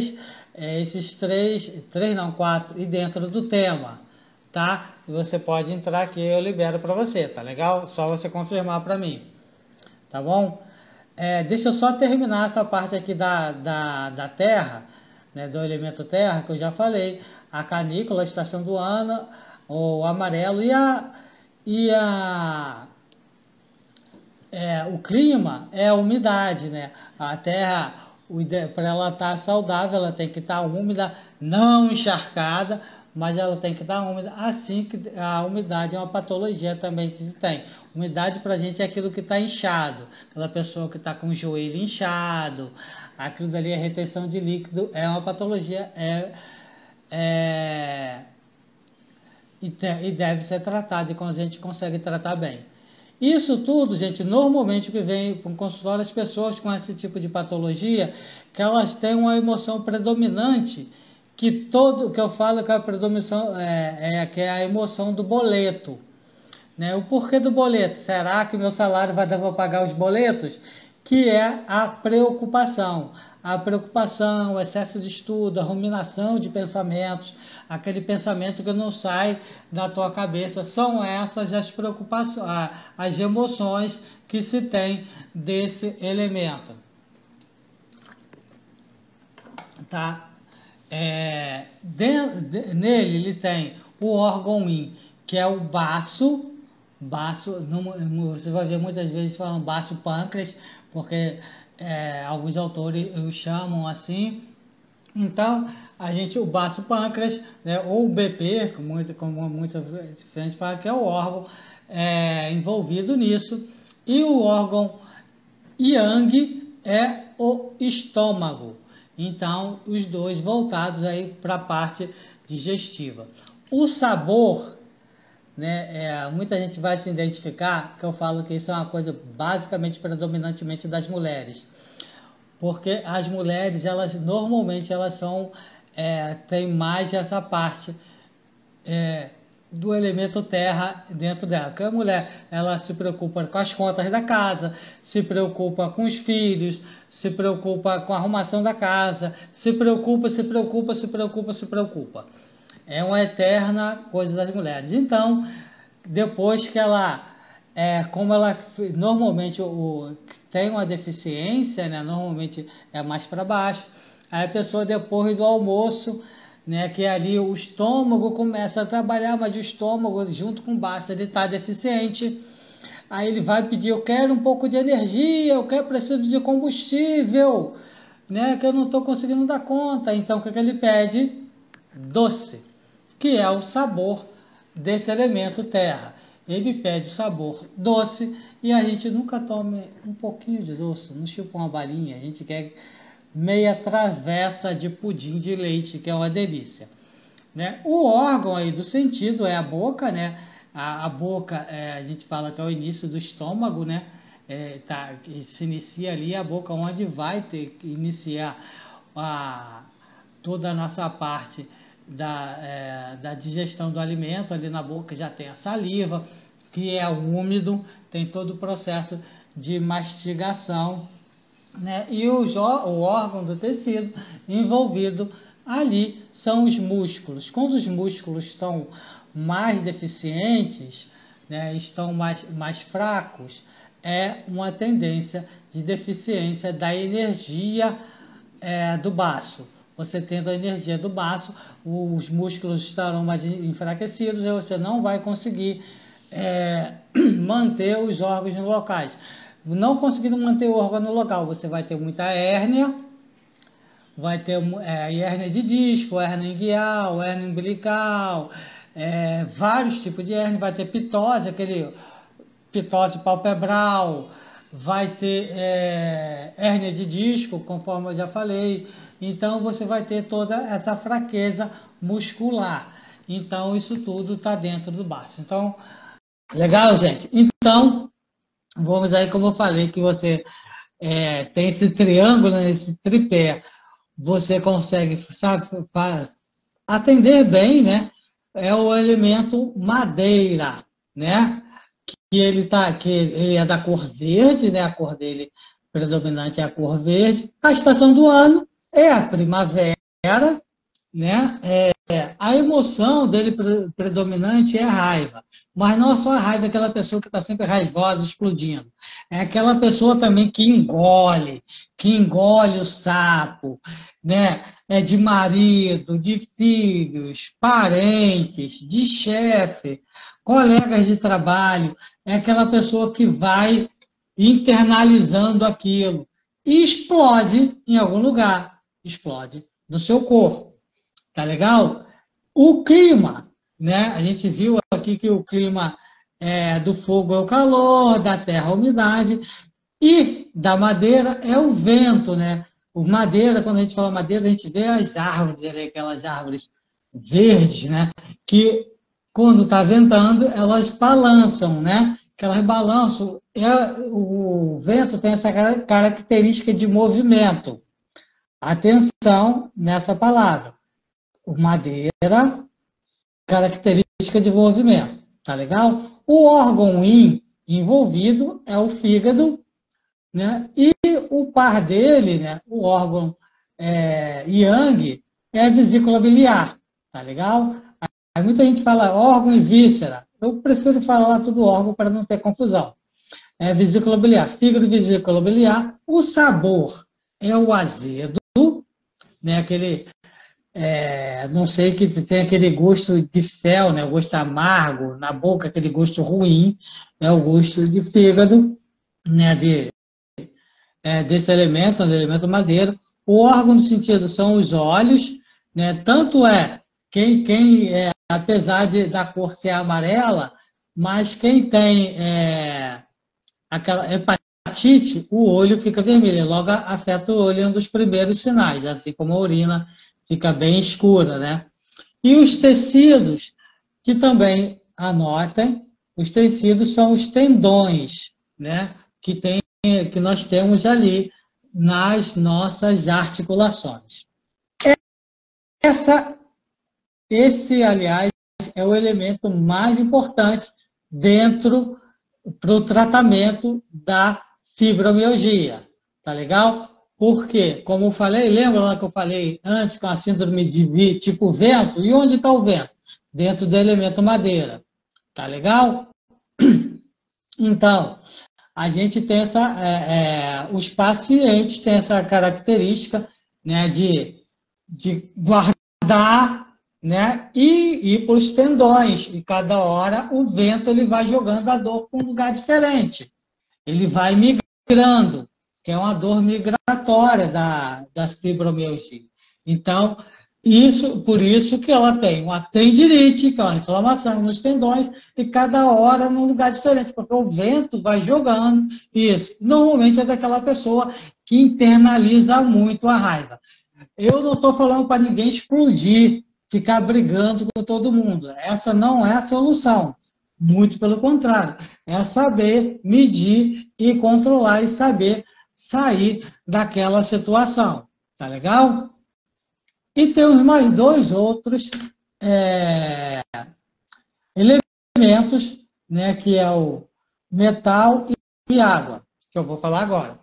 três não, 4, e dentro do tema, tá? Você pode entrar aqui, eu libero para você, tá legal? Só você confirmar para mim, tá bom? Deixa eu só terminar essa parte aqui da terra, né, do elemento terra, que eu já falei. A canícula, a estação do ano, o amarelo o clima é a umidade, né? A terra, para ela estar saudável, ela tem que estar úmida, não encharcada, mas ela tem que estar úmida. Assim que a umidade é uma patologia também que se tem. Umidade para a gente é aquilo que está inchado, aquela pessoa que está com o joelho inchado, aquilo dali é retenção de líquido, é uma patologia, e deve ser tratado, e quando a gente consegue tratar bem. Isso tudo, gente, normalmente que vem para um consultório, as pessoas com esse tipo de patologia, que elas têm uma emoção predominante, que eu falo que a predominação que é a emoção do boleto, né? O porquê do boleto? Será que meu salário vai dar para pagar os boletos? Que é a preocupação. A preocupação, o excesso de estudo, a ruminação de pensamentos, aquele pensamento que não sai da tua cabeça, são essas as preocupações, as emoções que se tem desse elemento. Tá? Nele ele tem o órgão yin, que é o baço, você vai ver muitas vezes falando baço pâncreas, porque alguns autores o chamam assim. Então, o baço pâncreas, né, ou o BP, como muita gente fala, que é o órgão envolvido nisso, e o órgão yang é o estômago. Então, os dois voltados aí para a parte digestiva. O sabor, né, muita gente vai se identificar, que eu falo que isso é uma coisa basicamente, predominantemente das mulheres. Porque as mulheres, normalmente, elas são, têm mais essa parte do elemento terra dentro dela. Porque a mulher, ela se preocupa com as contas da casa, se preocupa com os filhos, se preocupa com a arrumação da casa, se preocupa. É uma eterna coisa das mulheres. Então, depois que como ela normalmente tem uma deficiência, né, normalmente é mais para baixo, aí a pessoa depois do almoço, né, que ali o estômago começa a trabalhar, mas o estômago junto com o baço ele está deficiente, aí ele vai pedir, eu quero um pouco de energia, preciso de combustível, né, que eu não estou conseguindo dar conta. Então o que ele pede? Doce, que é o sabor desse elemento terra. Ele pede o sabor doce e a gente nunca toma um pouquinho de doce, não chupa uma balinha, a gente quer meia travessa de pudim de leite, que é uma delícia. Né? O órgão aí do sentido é a boca, né? A boca, a gente fala que é o início do estômago, né? Se inicia ali a boca, onde vai ter que iniciar toda a nossa parte da digestão do alimento. Ali na boca já tem a saliva, que é úmido, tem todo o processo de mastigação, né? E o órgão do tecido envolvido ali são os músculos. Quando os músculos estão mais deficientes, né, estão mais fracos, é uma tendência de deficiência da energia do baço. Você tendo a energia do baço, os músculos estarão mais enfraquecidos e você não vai conseguir manter os órgãos nos locais. Não conseguindo manter o órgão no local, você vai ter muita hérnia, vai ter hérnia de disco, hérnia inguinal, hérnia umbilical, vários tipos de hérnia, vai ter pitose, pitose palpebral, vai ter hérnia de disco, conforme eu já falei. Então você vai ter toda essa fraqueza muscular. Então isso tudo está dentro do baço. Então, legal, gente? Então, vamos aí, como eu falei, que você tem esse triângulo, né, esse tripé, você consegue, sabe, atender bem, né? É o elemento madeira, né? Que ele é da cor verde, né? A cor dele predominante é a cor verde. A estação do ano é a primavera, né? A emoção dele predominante é a raiva. Mas não é só a raiva, aquela pessoa que está sempre raivosa, explodindo. É aquela pessoa também que engole o sapo, né? É de marido, de filhos, parentes, de chefe, colegas de trabalho. É aquela pessoa que vai internalizando aquilo e explode em algum lugar. Explode no seu corpo. Tá legal? O clima, né? A gente viu aqui que o clima do fogo é o calor, da terra a umidade, e da madeira é o vento, né? O madeira, quando a gente fala madeira, a gente vê as árvores, aquelas árvores verdes, né? Que quando está ventando, elas balançam, né? Que elas balançam. O vento tem essa característica de movimento. Atenção nessa palavra. Madeira, característica de movimento, tá legal? O órgão yin envolvido é o fígado, né? E o par dele, né? O órgão yang, é a vesícula biliar, tá legal? Aí muita gente fala órgão e víscera. Eu prefiro falar tudo órgão para não ter confusão. É vesícula biliar, fígado, vesícula biliar. O sabor é o azedo, né? Aquele, não sei, que tem aquele gosto de fel, né? O gosto amargo na boca, aquele gosto ruim, é o gosto de fígado, né? Desse elemento, do elemento madeira. O órgão no sentido são os olhos, né? Tanto apesar da cor ser amarela, mas quem tem aquela hepatite, o olho fica vermelho, logo afeta o olho, é um dos primeiros sinais, assim como a urina fica bem escura, né? E os tecidos, que também anotem, os tecidos são os tendões, né? Que nós temos ali nas nossas articulações. Esse, aliás, é o elemento mais importante dentro do tratamento da fibromialgia. Tá legal? Porque, como eu falei, lembra lá que eu falei antes com a síndrome de tipo vento? E onde está o vento? Dentro do elemento madeira. Tá legal? Então, a gente tem os pacientes têm essa característica, né, de guardar, né, e ir para os tendões. E cada hora o vento ele vai jogando a dor para um lugar diferente. Ele vai migrando, que é uma dor migratória da fibromialgia. Então, por isso que ela tem uma tendinite, que é uma inflamação nos tendões, e cada hora num lugar diferente, porque o vento vai jogando isso. Normalmente é daquela pessoa que internaliza muito a raiva. Eu não estou falando para ninguém explodir, ficar brigando com todo mundo. Essa não é a solução. Muito pelo contrário. É saber medir e controlar e saber sair daquela situação. Tá legal? E temos mais dois outros elementos, né, que é o metal e água, que eu vou falar agora.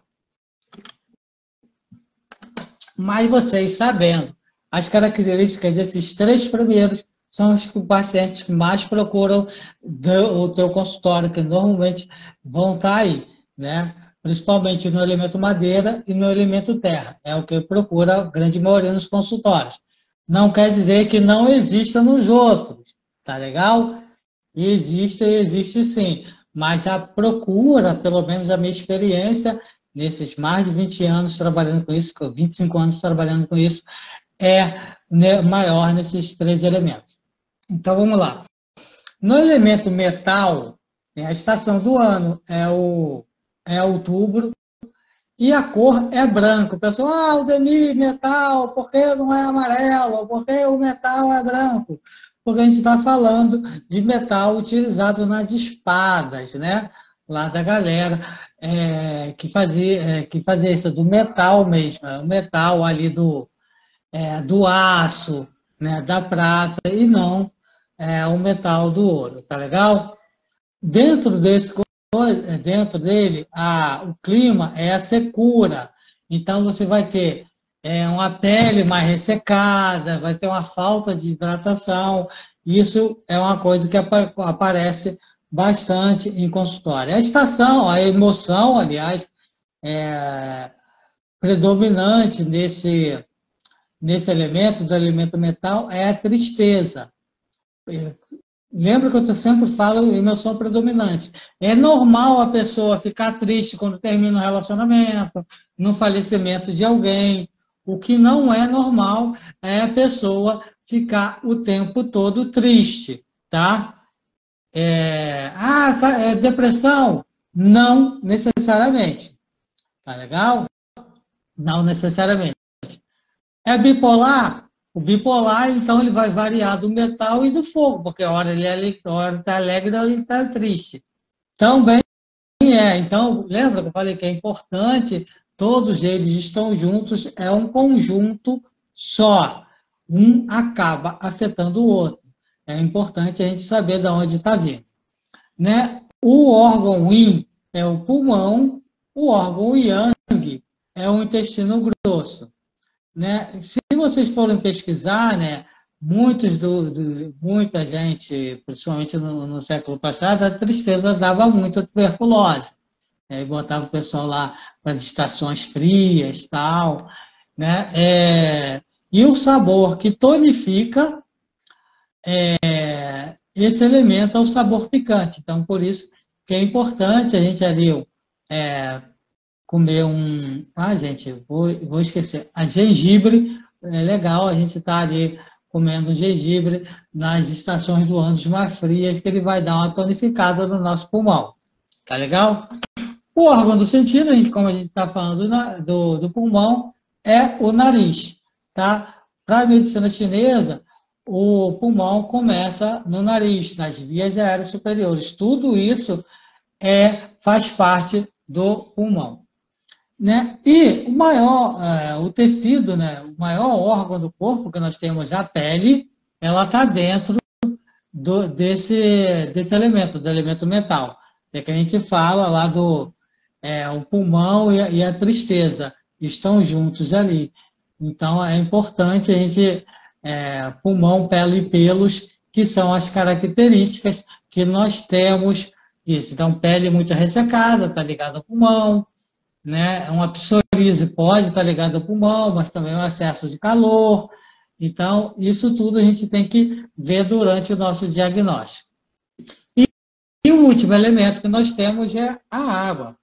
Mas vocês sabendo, as características desses três primeiros são os que os pacientes que mais procuram o teu consultório, que normalmente vão estar aí, né? Principalmente no elemento madeira e no elemento terra. É o que procura a grande maioria nos consultórios. Não quer dizer que não exista nos outros, tá legal? Existe sim. Mas a procura, pelo menos a minha experiência, nesses mais de 20 anos trabalhando com isso, 25 anos trabalhando com isso, é maior nesses três elementos. Então, vamos lá. No elemento metal, a estação do ano é outubro e a cor é branco. O pessoal, Aldemir, metal, por que não é amarelo? Por que o metal é branco? Porque a gente está falando de metal utilizado nas espadas, né? Lá da galera que fazia isso, do metal mesmo, o metal ali do aço, né? Da prata, e não o metal do ouro, tá legal? Dentro dele, o clima é a secura. Então, você vai ter uma pele mais ressecada, vai ter uma falta de hidratação. Isso é uma coisa que aparece bastante em consultório. A estação, a emoção, aliás, predominante nesse elemento, do elemento metal, é a tristeza. Lembra que eu sempre falo emoção predominante. É normal a pessoa ficar triste quando termina um relacionamento, no falecimento de alguém. O que não é normal é a pessoa ficar o tempo todo triste, tá? Depressão? Não necessariamente. Tá legal? Não necessariamente. É bipolar? O bipolar, então, ele vai variar do metal e do fogo, porque a hora ele está alegre, a hora ele está triste. Também Então, lembra que eu falei que é importante, todos eles estão juntos, é um conjunto só. Um acaba afetando o outro. É importante a gente saber de onde está vindo. né? O órgão yin é o pulmão, o órgão yang é o intestino grosso, né? Se vocês forem pesquisar, né, muita gente, principalmente no século passado, a tristeza dava muita tuberculose. E botava o pessoal lá para as estações frias, tal, né? E o sabor que tonifica esse elemento é o sabor picante. Então, por isso que é importante a gente ali comer um... Ah, gente, vou esquecer. A gengibre, é legal a gente estar ali comendo gengibre nas estações do ano mais frias, que ele vai dar uma tonificada no nosso pulmão. Tá legal? O órgão do sentido, como a gente está falando do pulmão, é o nariz. Tá? Para a medicina chinesa, o pulmão começa no nariz, nas vias aéreas superiores. Tudo isso faz parte do pulmão. Né? E o tecido, né? O maior órgão do corpo que nós temos, a pele, ela está dentro desse elemento, do elemento metal. É que a gente fala lá o pulmão e a tristeza estão juntos ali. Então é importante a gente, pulmão, pele e pelos, que são as características que nós temos disso. Então, pele muito ressecada, está ligada ao pulmão, né? Uma psoríase pode estar ligada ao pulmão, mas também o excesso de calor. Então, isso tudo a gente tem que ver durante o nosso diagnóstico. E o último elemento que nós temos é a água.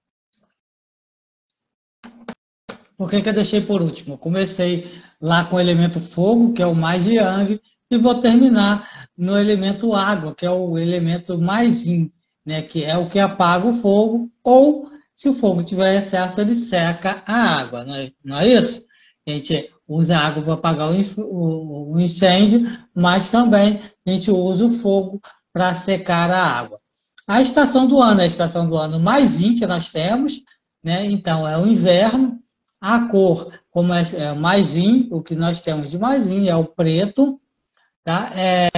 Por que eu deixei por último? Eu comecei lá com o elemento fogo, que é o mais yang, e vou terminar no elemento água, que é o elemento mais yin, né? Que é o que apaga o fogo, ou se o fogo tiver excesso, ele seca a água, não é isso? A gente usa a água para apagar o incêndio, mas também a gente usa o fogo para secar a água. A estação do ano é a estação do ano mais yin que nós temos, né? Então é o inverno. A cor, como é mais yin, o que nós temos de mais yin é o preto, tá?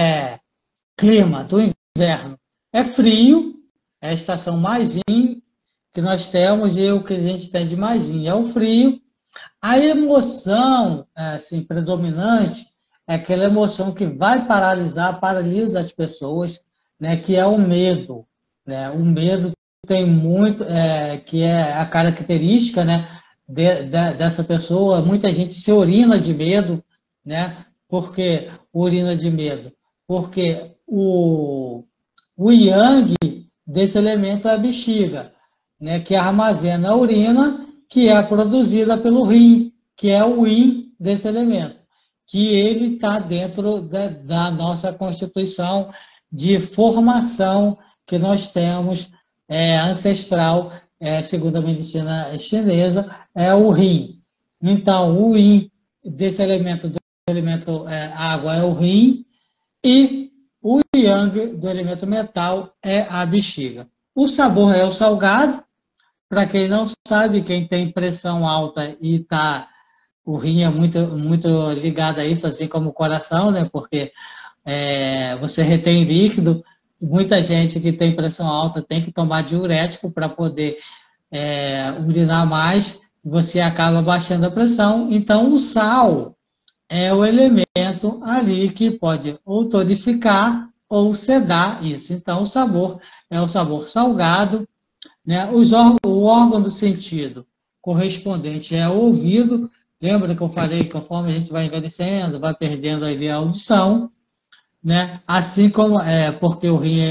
Clima do inverno é frio, é a estação mais yin que nós temos, e o que a gente tem de mais yin é o frio. A emoção assim, predominante é aquela emoção que vai paralisa as pessoas, né, que é o medo. Né? O medo tem muito, que é a característica, né, dessa pessoa. Muita gente se urina de medo, né? Por que urina de medo? Porque o yang desse elemento é a bexiga, né? Que armazena a urina, que é produzida pelo rim, que é o yin desse elemento, que ele está dentro da nossa constituição de formação que nós temos ancestral, segundo a medicina chinesa, é o rim. Então, o yin desse elemento, água, é o rim, e o yang do elemento metal é a bexiga. O sabor é o salgado. Para quem não sabe, quem tem pressão alta e o rim é muito, muito ligado a isso, assim como o coração, né? Porque você retém líquido. Muita gente que tem pressão alta tem que tomar diurético para poder urinar mais. Você acaba baixando a pressão. Então, o sal é o elemento ali que pode ou tonificar ou sedar isso. Então, o sabor é o sabor salgado. Né? O órgão do sentido correspondente é o ouvido. Lembra que eu falei que conforme a gente vai envelhecendo, vai perdendo ali a audição, né? Assim como porque o rim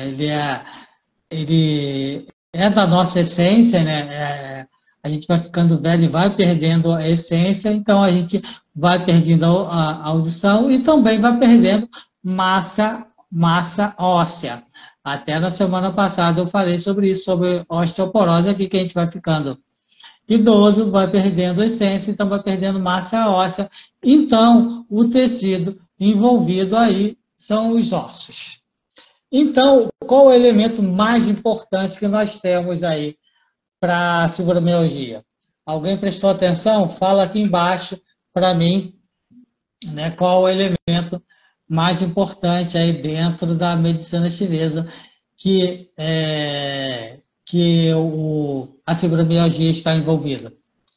ele é da nossa essência, né? A gente vai ficando velho e vai perdendo a essência, então a gente vai perdendo a audição e também vai perdendo massa óssea. Até na semana passada eu falei sobre isso, sobre osteoporose aqui, que a gente vai ficando idoso, vai perdendo essência, então vai perdendo massa óssea. Então, o tecido envolvido aí são os ossos. Então, qual o elemento mais importante que nós temos aí para a fibromialgia? Alguém prestou atenção? Fala aqui embaixo para mim, né, qual o elemento mais importante aí dentro da medicina chinesa que a fibromialgia está envolvida?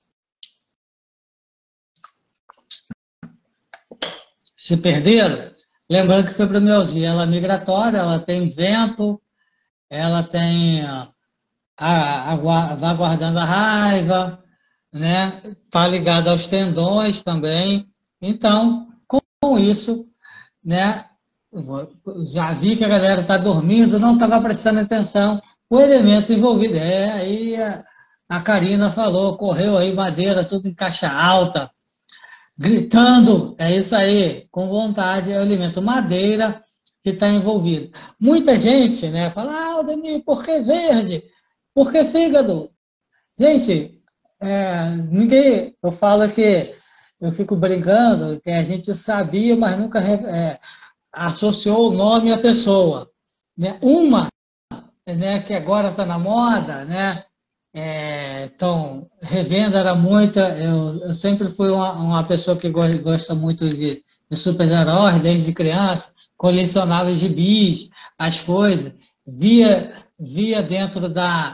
Se perderam? Lembrando que a fibromialgia ela é migratória, ela tem vento, ela tem vai guardando a raiva, né? Está ligada aos tendões também. Então, com isso, né? Já vi que a galera está dormindo, não estava prestando atenção. O elemento envolvido. Aí a Karina falou, correu aí madeira, tudo em caixa alta, gritando. É isso aí, com vontade, é o elemento madeira que está envolvido. Muita gente, né, fala, Aldemir, por que verde? Por que fígado? Gente, ninguém. Eu falo que eu fico brincando que a gente sabia, mas nunca associou o nome à pessoa. Né? Uma, né, que agora está na moda, né? Então, revenda era muita. Eu sempre fui uma pessoa que gosta muito de super-heróis, desde criança, colecionava gibis, as coisas, via dentro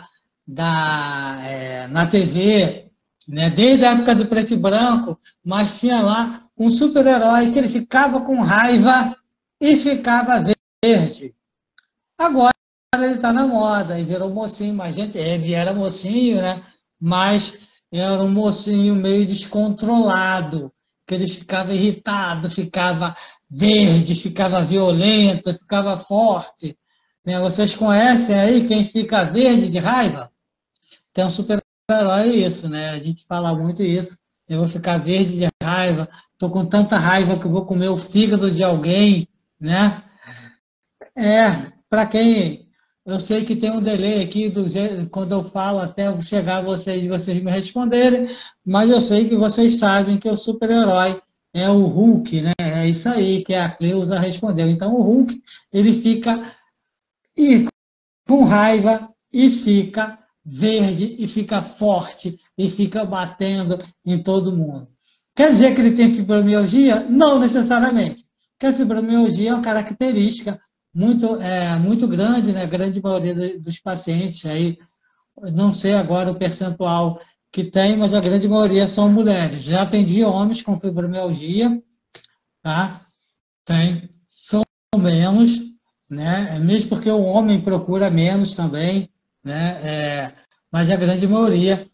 na TV, né, desde a época do preto e branco, mas tinha lá um super-herói que ele ficava com raiva e ficava verde. Agora ele está na moda e virou mocinho, mas gente, ele era mocinho, né? Mas era um mocinho meio descontrolado, que ele ficava irritado, ficava verde, ficava violento, ficava forte. Né? Vocês conhecem aí quem fica verde de raiva? Tem um super-herói isso, né? A gente fala muito isso. Eu vou ficar verde de raiva, estou com tanta raiva que eu vou comer o fígado de alguém, né? Para quem... Eu sei que tem um delay aqui, quando eu falo até chegar a vocês me responderem, mas eu sei que vocês sabem que o super-herói é o Hulk, né? É isso aí que a Cleusa respondeu. Então, o Hulk, ele fica com raiva e fica verde, e fica forte, e fica batendo em todo mundo. Quer dizer que ele tem fibromialgia? Não necessariamente. Porque a fibromialgia é uma característica muito grande, né? A grande maioria dos pacientes, aí, não sei agora o percentual que tem, mas a grande maioria são mulheres. Já atendi homens com fibromialgia, tá? São menos, né? Mesmo porque o homem procura menos também, né? Mas a grande maioria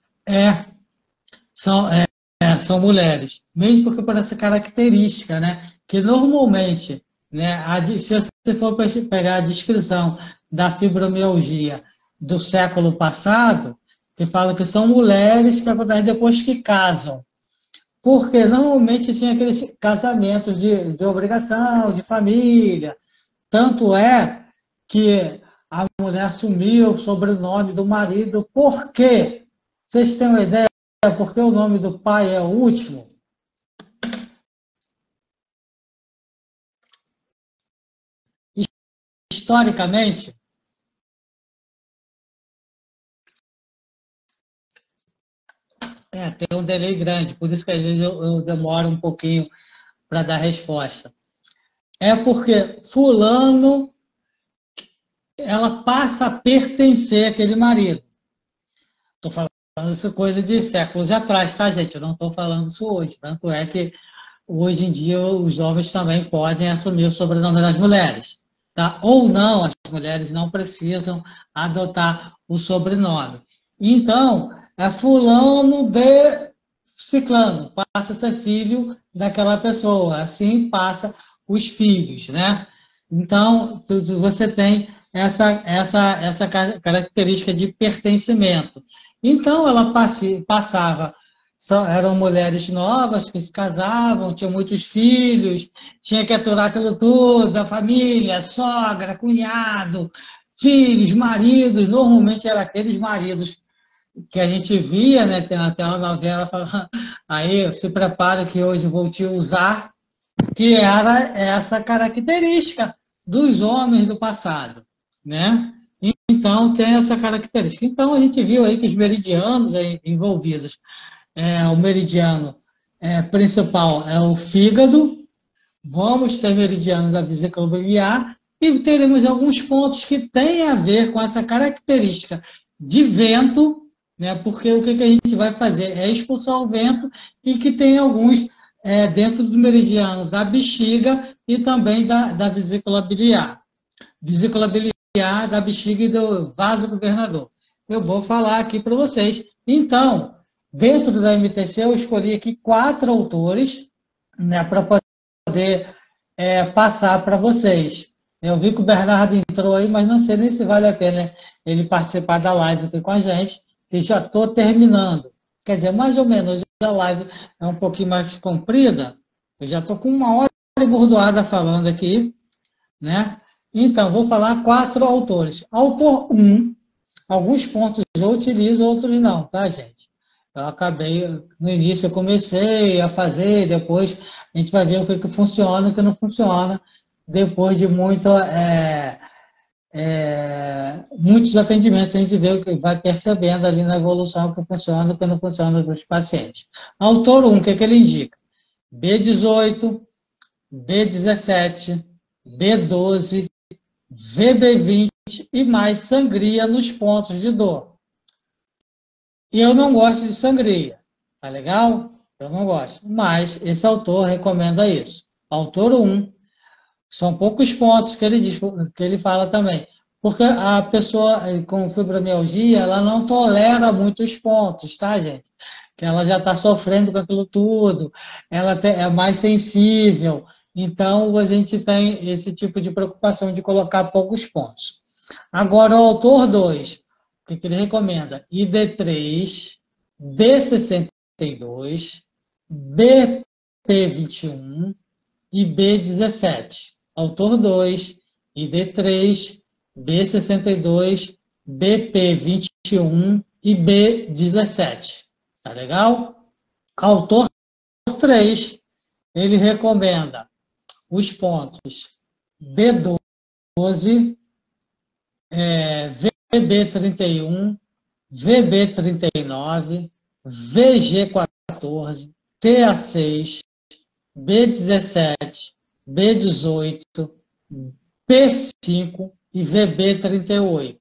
são mulheres, mesmo porque por essa característica, né? Que normalmente, né? Se você for pegar a descrição da fibromialgia do século passado, que fala que são mulheres que acontecem depois que casam. Porque normalmente tinha aqueles casamentos de obrigação, de família. Tanto é que a mulher assumiu o sobrenome do marido. Por quê? Vocês têm uma ideia? Porque o nome do pai é o último? Historicamente, tem um delay grande, por isso que às vezes eu demoro um pouquinho para dar resposta. É porque fulano, ela passa a pertencer àquele marido. Estou falando isso coisa de séculos atrás, tá, gente? Eu não estou falando isso hoje. Tanto é que hoje em dia os homens também podem assumir o sobrenome das mulheres. Tá? Ou não, as mulheres não precisam adotar o sobrenome. Então, é fulano de ciclano, passa a ser filho daquela pessoa, assim passa os filhos, né? Então, você tem essa característica de pertencimento. Então, ela passava, eram mulheres novas que se casavam, tinham muitos filhos, tinha que aturar aquilo tudo, da família, sogra, cunhado, filhos, maridos, normalmente eram aqueles maridos que a gente via, né? Tem até uma novela falando, aí se prepara que hoje vou te usar, que era essa característica dos homens do passado, né? Então tem essa característica. Então a gente viu aí que os meridianos envolvidos, o meridiano principal é o fígado, vamos ter meridiano da vesícula biliar e teremos alguns pontos que têm a ver com essa característica de vento, né? Porque o que a gente vai fazer é expulsar o vento e que tem alguns dentro do meridiano da bexiga e também da vesícula biliar. Vesícula biliar, da bexiga e do vaso governador. Eu vou falar aqui para vocês. Então, dentro da MTC, eu escolhi aqui 4 autores, né, para poder passar para vocês. Eu vi que o Bernardo entrou aí, mas não sei nem se vale a pena ele participar da live aqui com a gente, e já estou terminando. Quer dizer, mais ou menos, a live é um pouquinho mais comprida, eu já estou com 1 hora e burdoada falando aqui, né? Então, vou falar 4 autores. Autor 1, alguns pontos eu utilizo, outros não, tá, gente? Eu acabei, no início eu comecei a fazer, depois a gente vai ver o que funciona e o que não funciona, depois de muitos atendimentos, a gente vê o que vai percebendo ali na evolução o que funciona e o que não funciona para os pacientes. Autor 1, o que ele indica? B18, B17, B12, VB20 e mais sangria nos pontos de dor. E eu não gosto de sangria, tá legal? Eu não gosto. Mas esse autor recomenda isso. Autor 1, são poucos pontos que ele diz, que ele fala também. Porque a pessoa com fibromialgia, ela não tolera muitos pontos, tá, gente? Que ela já está sofrendo com aquilo tudo, ela é mais sensível. Então, a gente tem esse tipo de preocupação de colocar poucos pontos. Agora, o autor 2, o que ele recomenda? ID3, B62, BP21 e B17. Autor 2, ID3, B62, BP21 e B17. Tá legal? Autor 3, ele recomenda os pontos B12, VB31, VB39, VG14, TA6, B17, B18, P5 e VB38.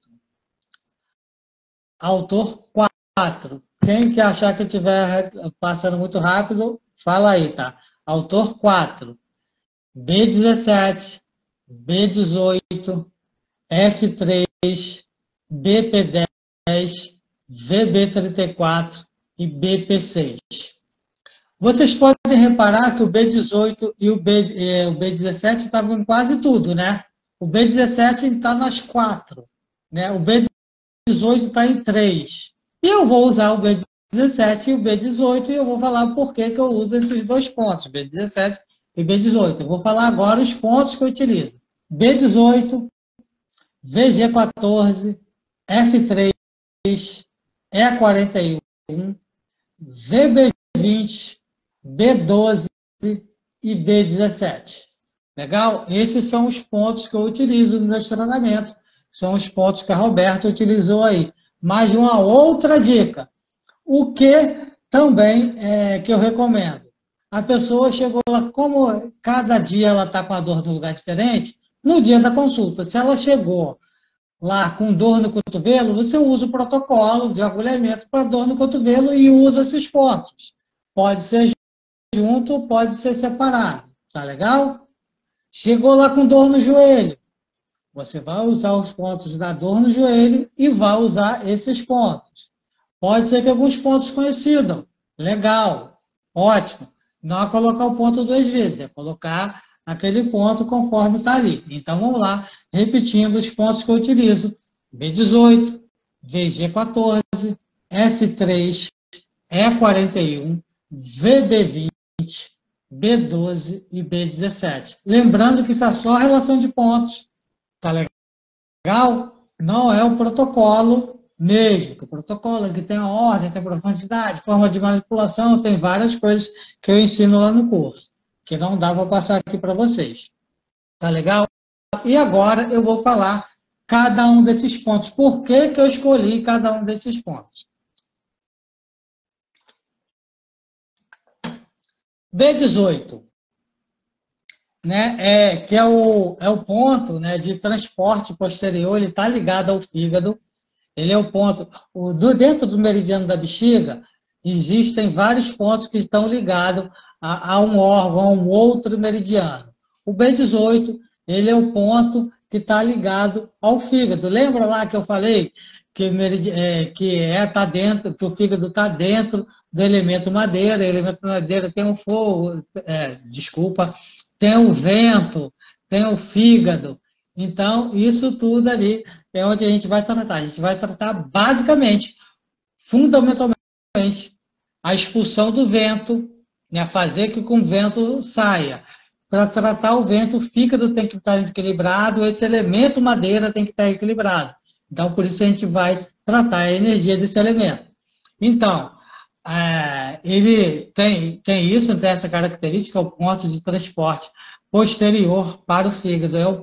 Autor 4. Quem que achar que estiver passando muito rápido, fala aí, tá? Autor 4. B17, B18, F3, BP10, VB34 e BP6. Vocês podem reparar que o B18 e o B17 estavam em quase tudo, né? O B17 está nas 4, né? O B18 está em 3. E eu vou usar o B17 e o B18 e eu vou falar por que eu uso esses 2 pontos, B17 e B18. Eu vou falar agora os pontos que eu utilizo. B18, VG14, F3, E41, VB20, B12 e B17. Legal? Esses são os pontos que eu utilizo nos meus tratamentos. São os pontos que a Roberta utilizou aí. Mais uma outra dica. O que também que eu recomendo? A pessoa chegou lá, como cada dia ela está com a dor num lugar diferente, no dia da consulta, se ela chegou lá com dor no cotovelo, você usa o protocolo de agulhamento para dor no cotovelo e usa esses pontos. Pode ser junto, pode ser separado. Tá legal? Chegou lá com dor no joelho. Você vai usar os pontos da dor no joelho e vai usar esses pontos. Pode ser que alguns pontos coincidam. Legal. Ótimo. Não é colocar o ponto 2 vezes, é colocar aquele ponto conforme está ali. Então, vamos lá, repetindo os pontos que eu utilizo. B18, VG14, F3, E41, VB20, B12 e B17. Lembrando que isso é só relação de pontos. Tá legal? Não é o protocolo mesmo. Que o protocolo que tem a ordem, tem a profundidade, forma de manipulação, tem várias coisas que eu ensino lá no curso, que não dá para passar aqui para vocês. Tá legal? E agora eu vou falar cada um desses pontos. Por que eu escolhi cada um desses pontos? B18. né, que é o ponto, né, de transporte posterior, ele está ligado ao fígado. Ele é o ponto. Dentro do meridiano da bexiga, existem vários pontos que estão ligados a um órgão, a um outro meridiano. O B18, ele é o ponto que está ligado ao fígado. Lembra lá que eu falei que, tá dentro, que o fígado está dentro do elemento madeira, o elemento madeira tem o fogo, desculpa, tem o vento, tem o fígado. Então, isso tudo ali é onde a gente vai tratar. A gente vai tratar basicamente, fundamentalmente, a expulsão do vento, né? Fazer que o vento saia. Para tratar o vento, o fígado tem que estar equilibrado, esse elemento madeira tem que estar equilibrado. Então, por isso a gente vai tratar a energia desse elemento. Então, ele tem isso, tem essa característica, o ponto de transporte posterior para o fígado, é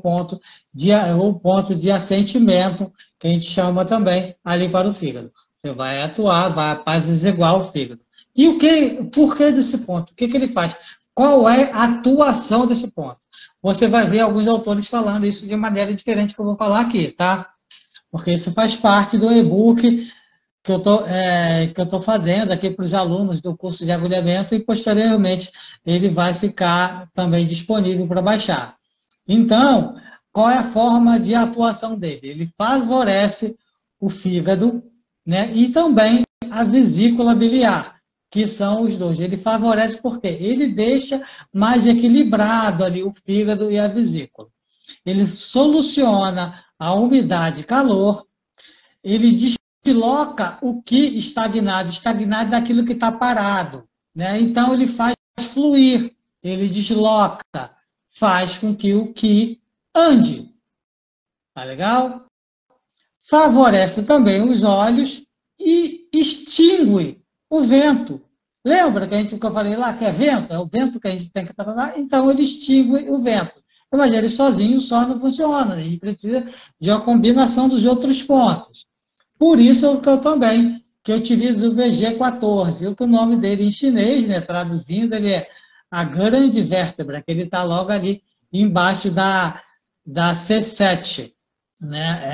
o ponto de assentimento, que a gente chama também ali para o fígado. Você vai atuar, vai apaziguar o fígado. E por que desse ponto? O que ele faz? Qual é a atuação desse ponto? Você vai ver alguns autores falando isso de maneira diferente que eu vou falar aqui, tá? Porque isso faz parte do e-book que eu tô fazendo aqui para os alunos do curso de agulhamento e, posteriormente, ele vai ficar também disponível para baixar. Então, qual é a forma de atuação dele? Ele favorece o fígado, né, e também a vesícula biliar, que são os dois. Ele favorece porque ele deixa mais equilibrado ali o fígado e a vesícula. Ele soluciona a umidade e calor, ele desloca o que estagnado daquilo que está parado, né? Então ele faz fluir, ele desloca, faz com que o que ande, tá legal? Favorece também os olhos e extingue o vento. Lembra que eu falei lá que é vento? É o vento que a gente tem que tratar? Então ele extingue o vento. Mas ele sozinho só não funciona. A gente precisa de uma combinação dos outros pontos. Por isso que eu também que eu utilizo o VG14, o que o nome dele em chinês, né, traduzindo, ele é a grande vértebra, que ele está logo ali embaixo da C7, né,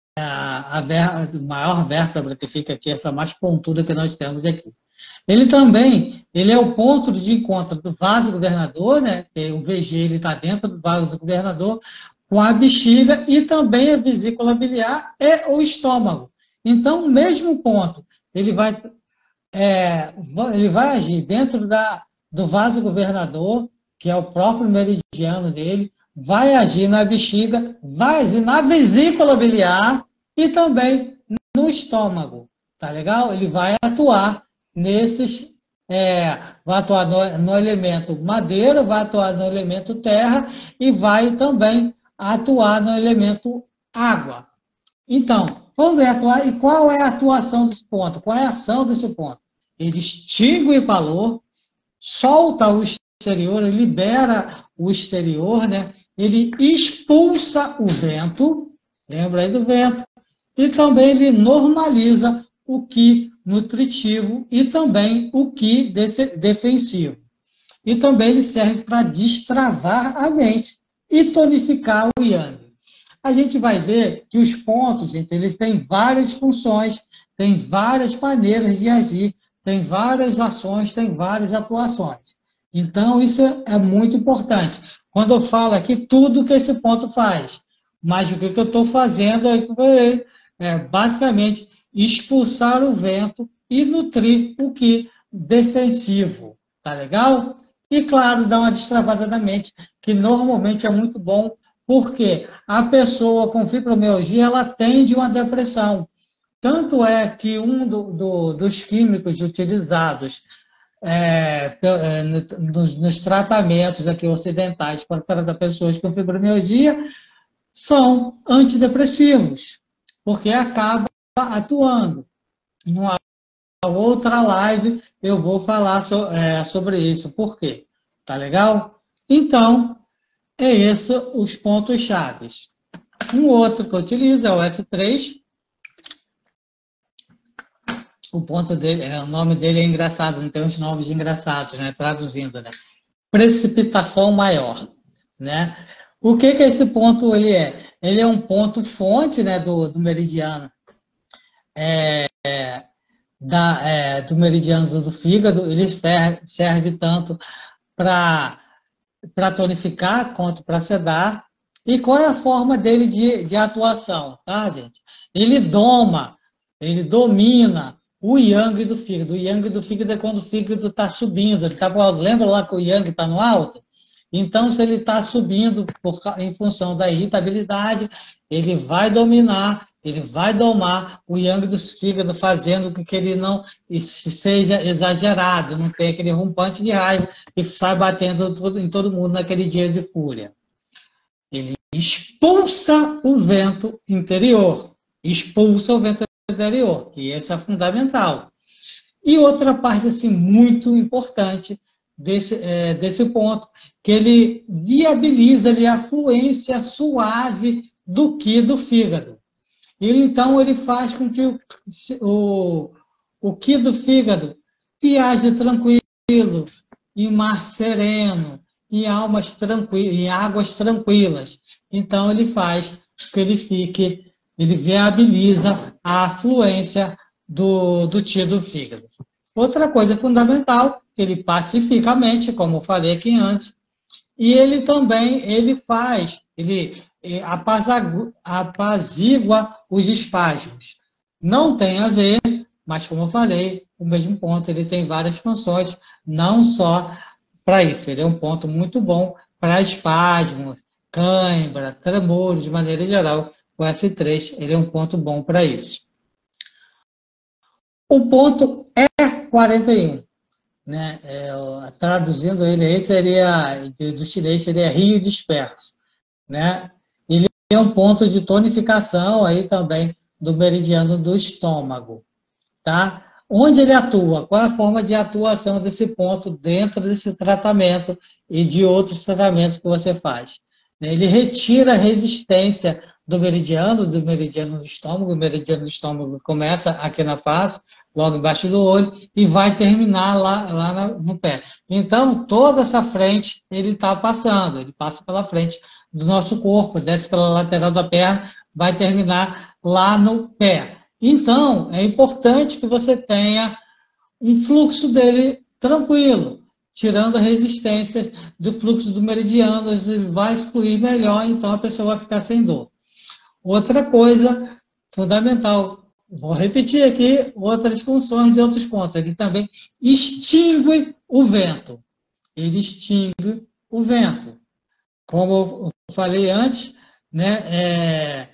a maior vértebra que fica aqui, essa mais pontuda que nós temos aqui. Ele é o ponto de encontro do vaso governador, né, que o VG ele está dentro do vaso do governador, com a bexiga e também a vesícula biliar e o estômago. Então, o mesmo ponto, ele vai agir dentro do vaso governador, que é o próprio meridiano dele, vai agir na bexiga, vai agir na vesícula biliar e também no estômago, tá legal? Ele vai atuar vai atuar no elemento madeira, vai atuar no elemento terra e vai também atuar no elemento água. Então, quando é atuar, e qual é a atuação desse ponto? Qual é a ação desse ponto? Ele extingue o calor, solta o exterior, ele libera o exterior, né? Ele expulsa o vento, lembra aí do vento, e também ele normaliza o Qi nutritivo e também o Qi defensivo. E também ele serve para destravar a mente e tonificar o Yang. A gente vai ver que os pontos, gente, eles têm várias funções, têm várias maneiras de agir, têm várias ações, têm várias atuações. Então, isso é muito importante. Quando eu falo aqui, tudo que esse ponto faz. Mas o que eu estou fazendo é basicamente expulsar o vento e nutrir o Qi defensivo. Tá legal? E, claro, dar uma destravada na mente, que normalmente é muito bom, porque a pessoa com fibromialgia, ela tende uma depressão. Tanto é que um dos químicos utilizados nos tratamentos aqui ocidentais para tratar pessoas com fibromialgia são antidepressivos, porque acaba atuando. Numa outra live eu vou falar sobre isso. Por quê? Tá legal? Então, é esse os pontos chaves. Um outro que eu utilizo é o F3. O nome dele é engraçado, não tem uns nomes engraçados, né? Traduzindo, né? Precipitação maior. né? O que que esse ponto ele é? Ele é um ponto fonte, né, do meridiano, do meridiano do fígado. Ele serve tanto para tonificar quanto para sedar. E qual é a forma dele de atuação, tá, gente? Ele ele domina o yang do fígado. O yang do fígado é quando o fígado está subindo, ele está pro alto. Lembra lá que o yang está no alto? Então, se ele está subindo em função da irritabilidade, ele vai dominar, ele vai domar o yang do fígado, fazendo com que ele não seja exagerado, não tenha aquele rompante de raiva e sai batendo em todo mundo naquele dia de fúria. Ele expulsa o vento interior, expulsa o vento interior, que isso é fundamental. E outra parte assim, muito importante desse ponto, que ele viabiliza ali, a fluência suave do Qi do fígado. Então, ele faz com que o Qi do fígado viaje tranquilo, em mar sereno, em águas tranquilas. Então, ele faz que ele viabiliza a fluência do Qi do fígado. Outra coisa fundamental, ele pacifica a mente, como eu falei aqui antes, e ele também ele apazigua os espasmos. Não tem a ver, mas como eu falei, o mesmo ponto, ele tem várias funções, não só para isso. Ele é um ponto muito bom para espasmos, cãibra, tremores, de maneira geral. O F3 ele é um ponto bom para isso. O ponto E41, né? Traduzindo ele aí, do chinês, seria rio disperso, né? Ele é um ponto de tonificação aí também do meridiano do estômago, tá? Onde ele atua? Qual é a forma de atuação desse ponto dentro desse tratamento e de outros tratamentos que você faz? Ele retira a resistência do meridiano do estômago. O meridiano do estômago começa aqui na face, logo embaixo do olho, e vai terminar lá no pé. Então, toda essa frente ele está passando, ele passa pela frente do nosso corpo, desce pela lateral da perna, vai terminar lá no pé. Então, é importante que você tenha um fluxo dele tranquilo, tirando a resistência do fluxo do meridiano, ele vai fluir melhor, então a pessoa vai ficar sem dor. Outra coisa fundamental, vou repetir aqui outras funções de outros pontos. Ele também extingue o vento. Ele extingue o vento. Como eu falei antes, né,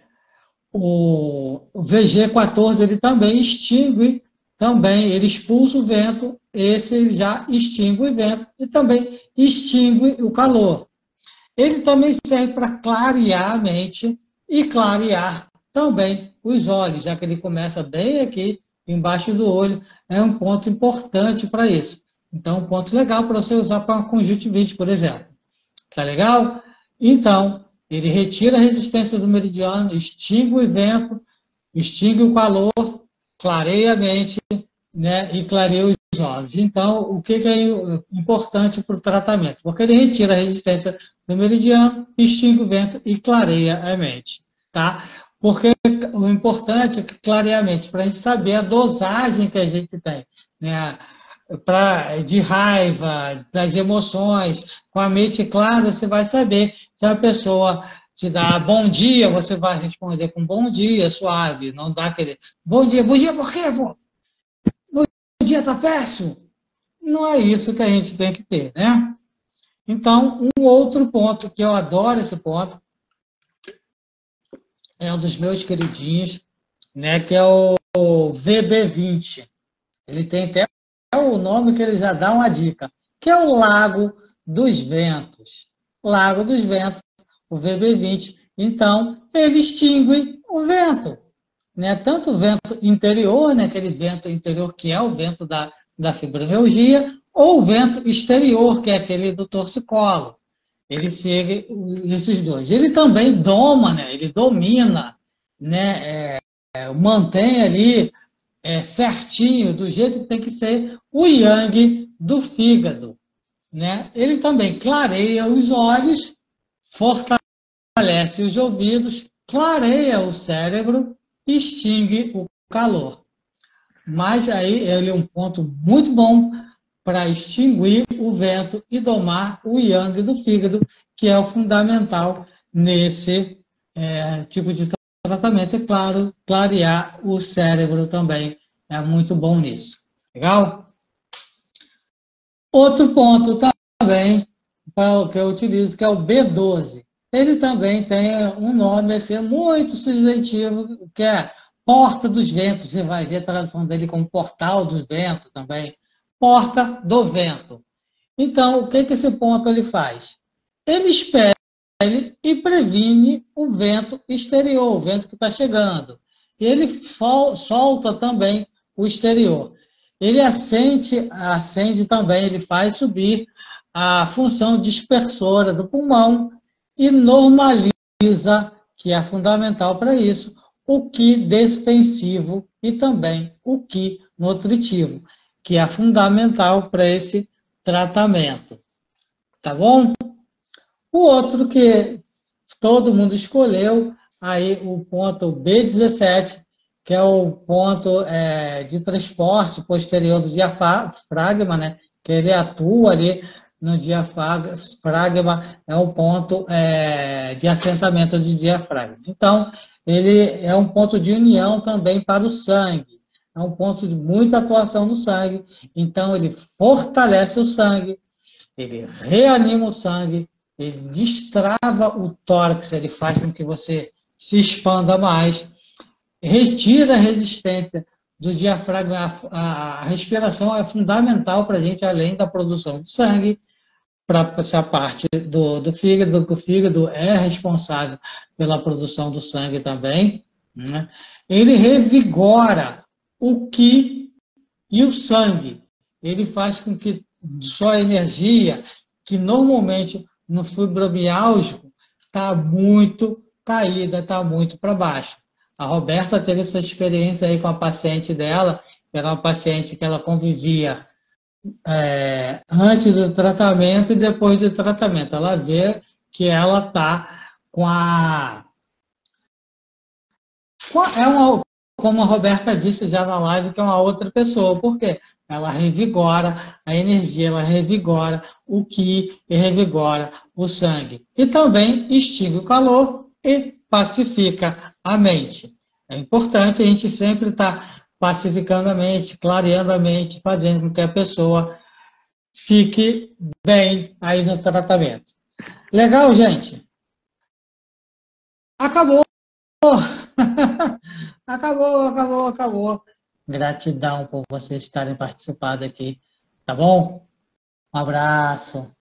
o VG14 ele também extingue, ele expulsa o vento, esse ele já extingue o vento e também extingue o calor. Ele também serve para clarear a mente e clarear também os olhos, já que ele começa bem aqui, embaixo do olho, é um ponto importante para isso. Então, um ponto legal para você usar para uma conjuntivite, por exemplo. Tá legal? Então, ele retira a resistência do meridiano, extingue o vento, extingue o calor, clareia a mente, né, e clareia os olhos. Então, o que é importante para o tratamento? Porque ele retira a resistência do meridiano, extingue o vento e clareia a mente. Tá? Porque o importante é clarear a mente, para a gente saber a dosagem que a gente tem, né? De raiva, das emoções. Com a mente clara, você vai saber se a pessoa te dá bom dia, você vai responder com bom dia, suave, não dá aquele bom dia por quê, pô? O dia tá péssimo. Não é isso que a gente tem que ter, né? Então, um outro ponto, que eu adoro esse ponto, é um dos meus queridinhos, né, que é o VB20. Ele tem até o nome que ele já dá uma dica, que é o Lago dos Ventos. Lago dos Ventos, o VB20. Então, ele extingue o vento, né? Tanto o vento interior, né, aquele vento interior que é o vento da fibromialgia, ou o vento exterior, que é aquele do torcicolo. Ele segue esses dois. Ele também doma, né? Ele domina, né? Mantém ali certinho, do jeito que tem que ser, o yang do fígado, né? Ele também clareia os olhos, fortalece os ouvidos, clareia o cérebro, extingue o calor. Mas aí ele é um ponto muito bom para extinguir o vento e domar o yang do fígado, que é o fundamental nesse tipo de tratamento. E claro, clarear o cérebro também é muito bom nisso. Legal? Outro ponto também para o que eu utilizo, que é o B12. Ele também tem um nome assim, muito sugestivo, que é Porta dos Ventos. Você vai ver a tradução dele como Portal dos Ventos também. Porta do Vento. Então, o que, que esse ponto ele faz? Ele espelha e previne o vento exterior, o vento que está chegando. E ele solta também o exterior. Ele acende também, ele faz subir a função dispersora do pulmão e normaliza, que é fundamental para isso, o Qi defensivo e também o Qi nutritivo, que é fundamental para esse tratamento. Tá bom? O outro que todo mundo escolheu, aí o ponto B17, que é o ponto de transporte posterior do diafragma, né? Que ele atua ali no diafragma, é o ponto de assentamento do diafragma. Então, ele é um ponto de união também para o sangue. É um ponto de muita atuação no sangue. Então, ele fortalece o sangue, ele reanima o sangue, ele destrava o tórax, ele faz com que você se expanda mais, retira a resistência do diafragma. A respiração é fundamental para a gente, além da produção de sangue, para essa parte do fígado, que o fígado é responsável pela produção do sangue também, né? Ele revigora o Qi e o sangue. Ele faz com que sua energia, que normalmente no fibromialgico está muito caída, está muito para baixo. A Roberta teve essa experiência aí com a paciente dela, era uma paciente que ela convivia antes do tratamento e depois do tratamento. Ela vê que ela está com a. Como a Roberta disse já na live, que é uma outra pessoa. Por quê? Ela revigora a energia, ela revigora o Qi e revigora o sangue. E também extingue o calor e pacifica a mente. É importante a gente sempre estar pacificando a mente, clareando a mente, fazendo com que a pessoa fique bem aí no tratamento. Legal, gente? Acabou! Acabou. Gratidão por vocês estarem participando aqui, tá bom? Um abraço.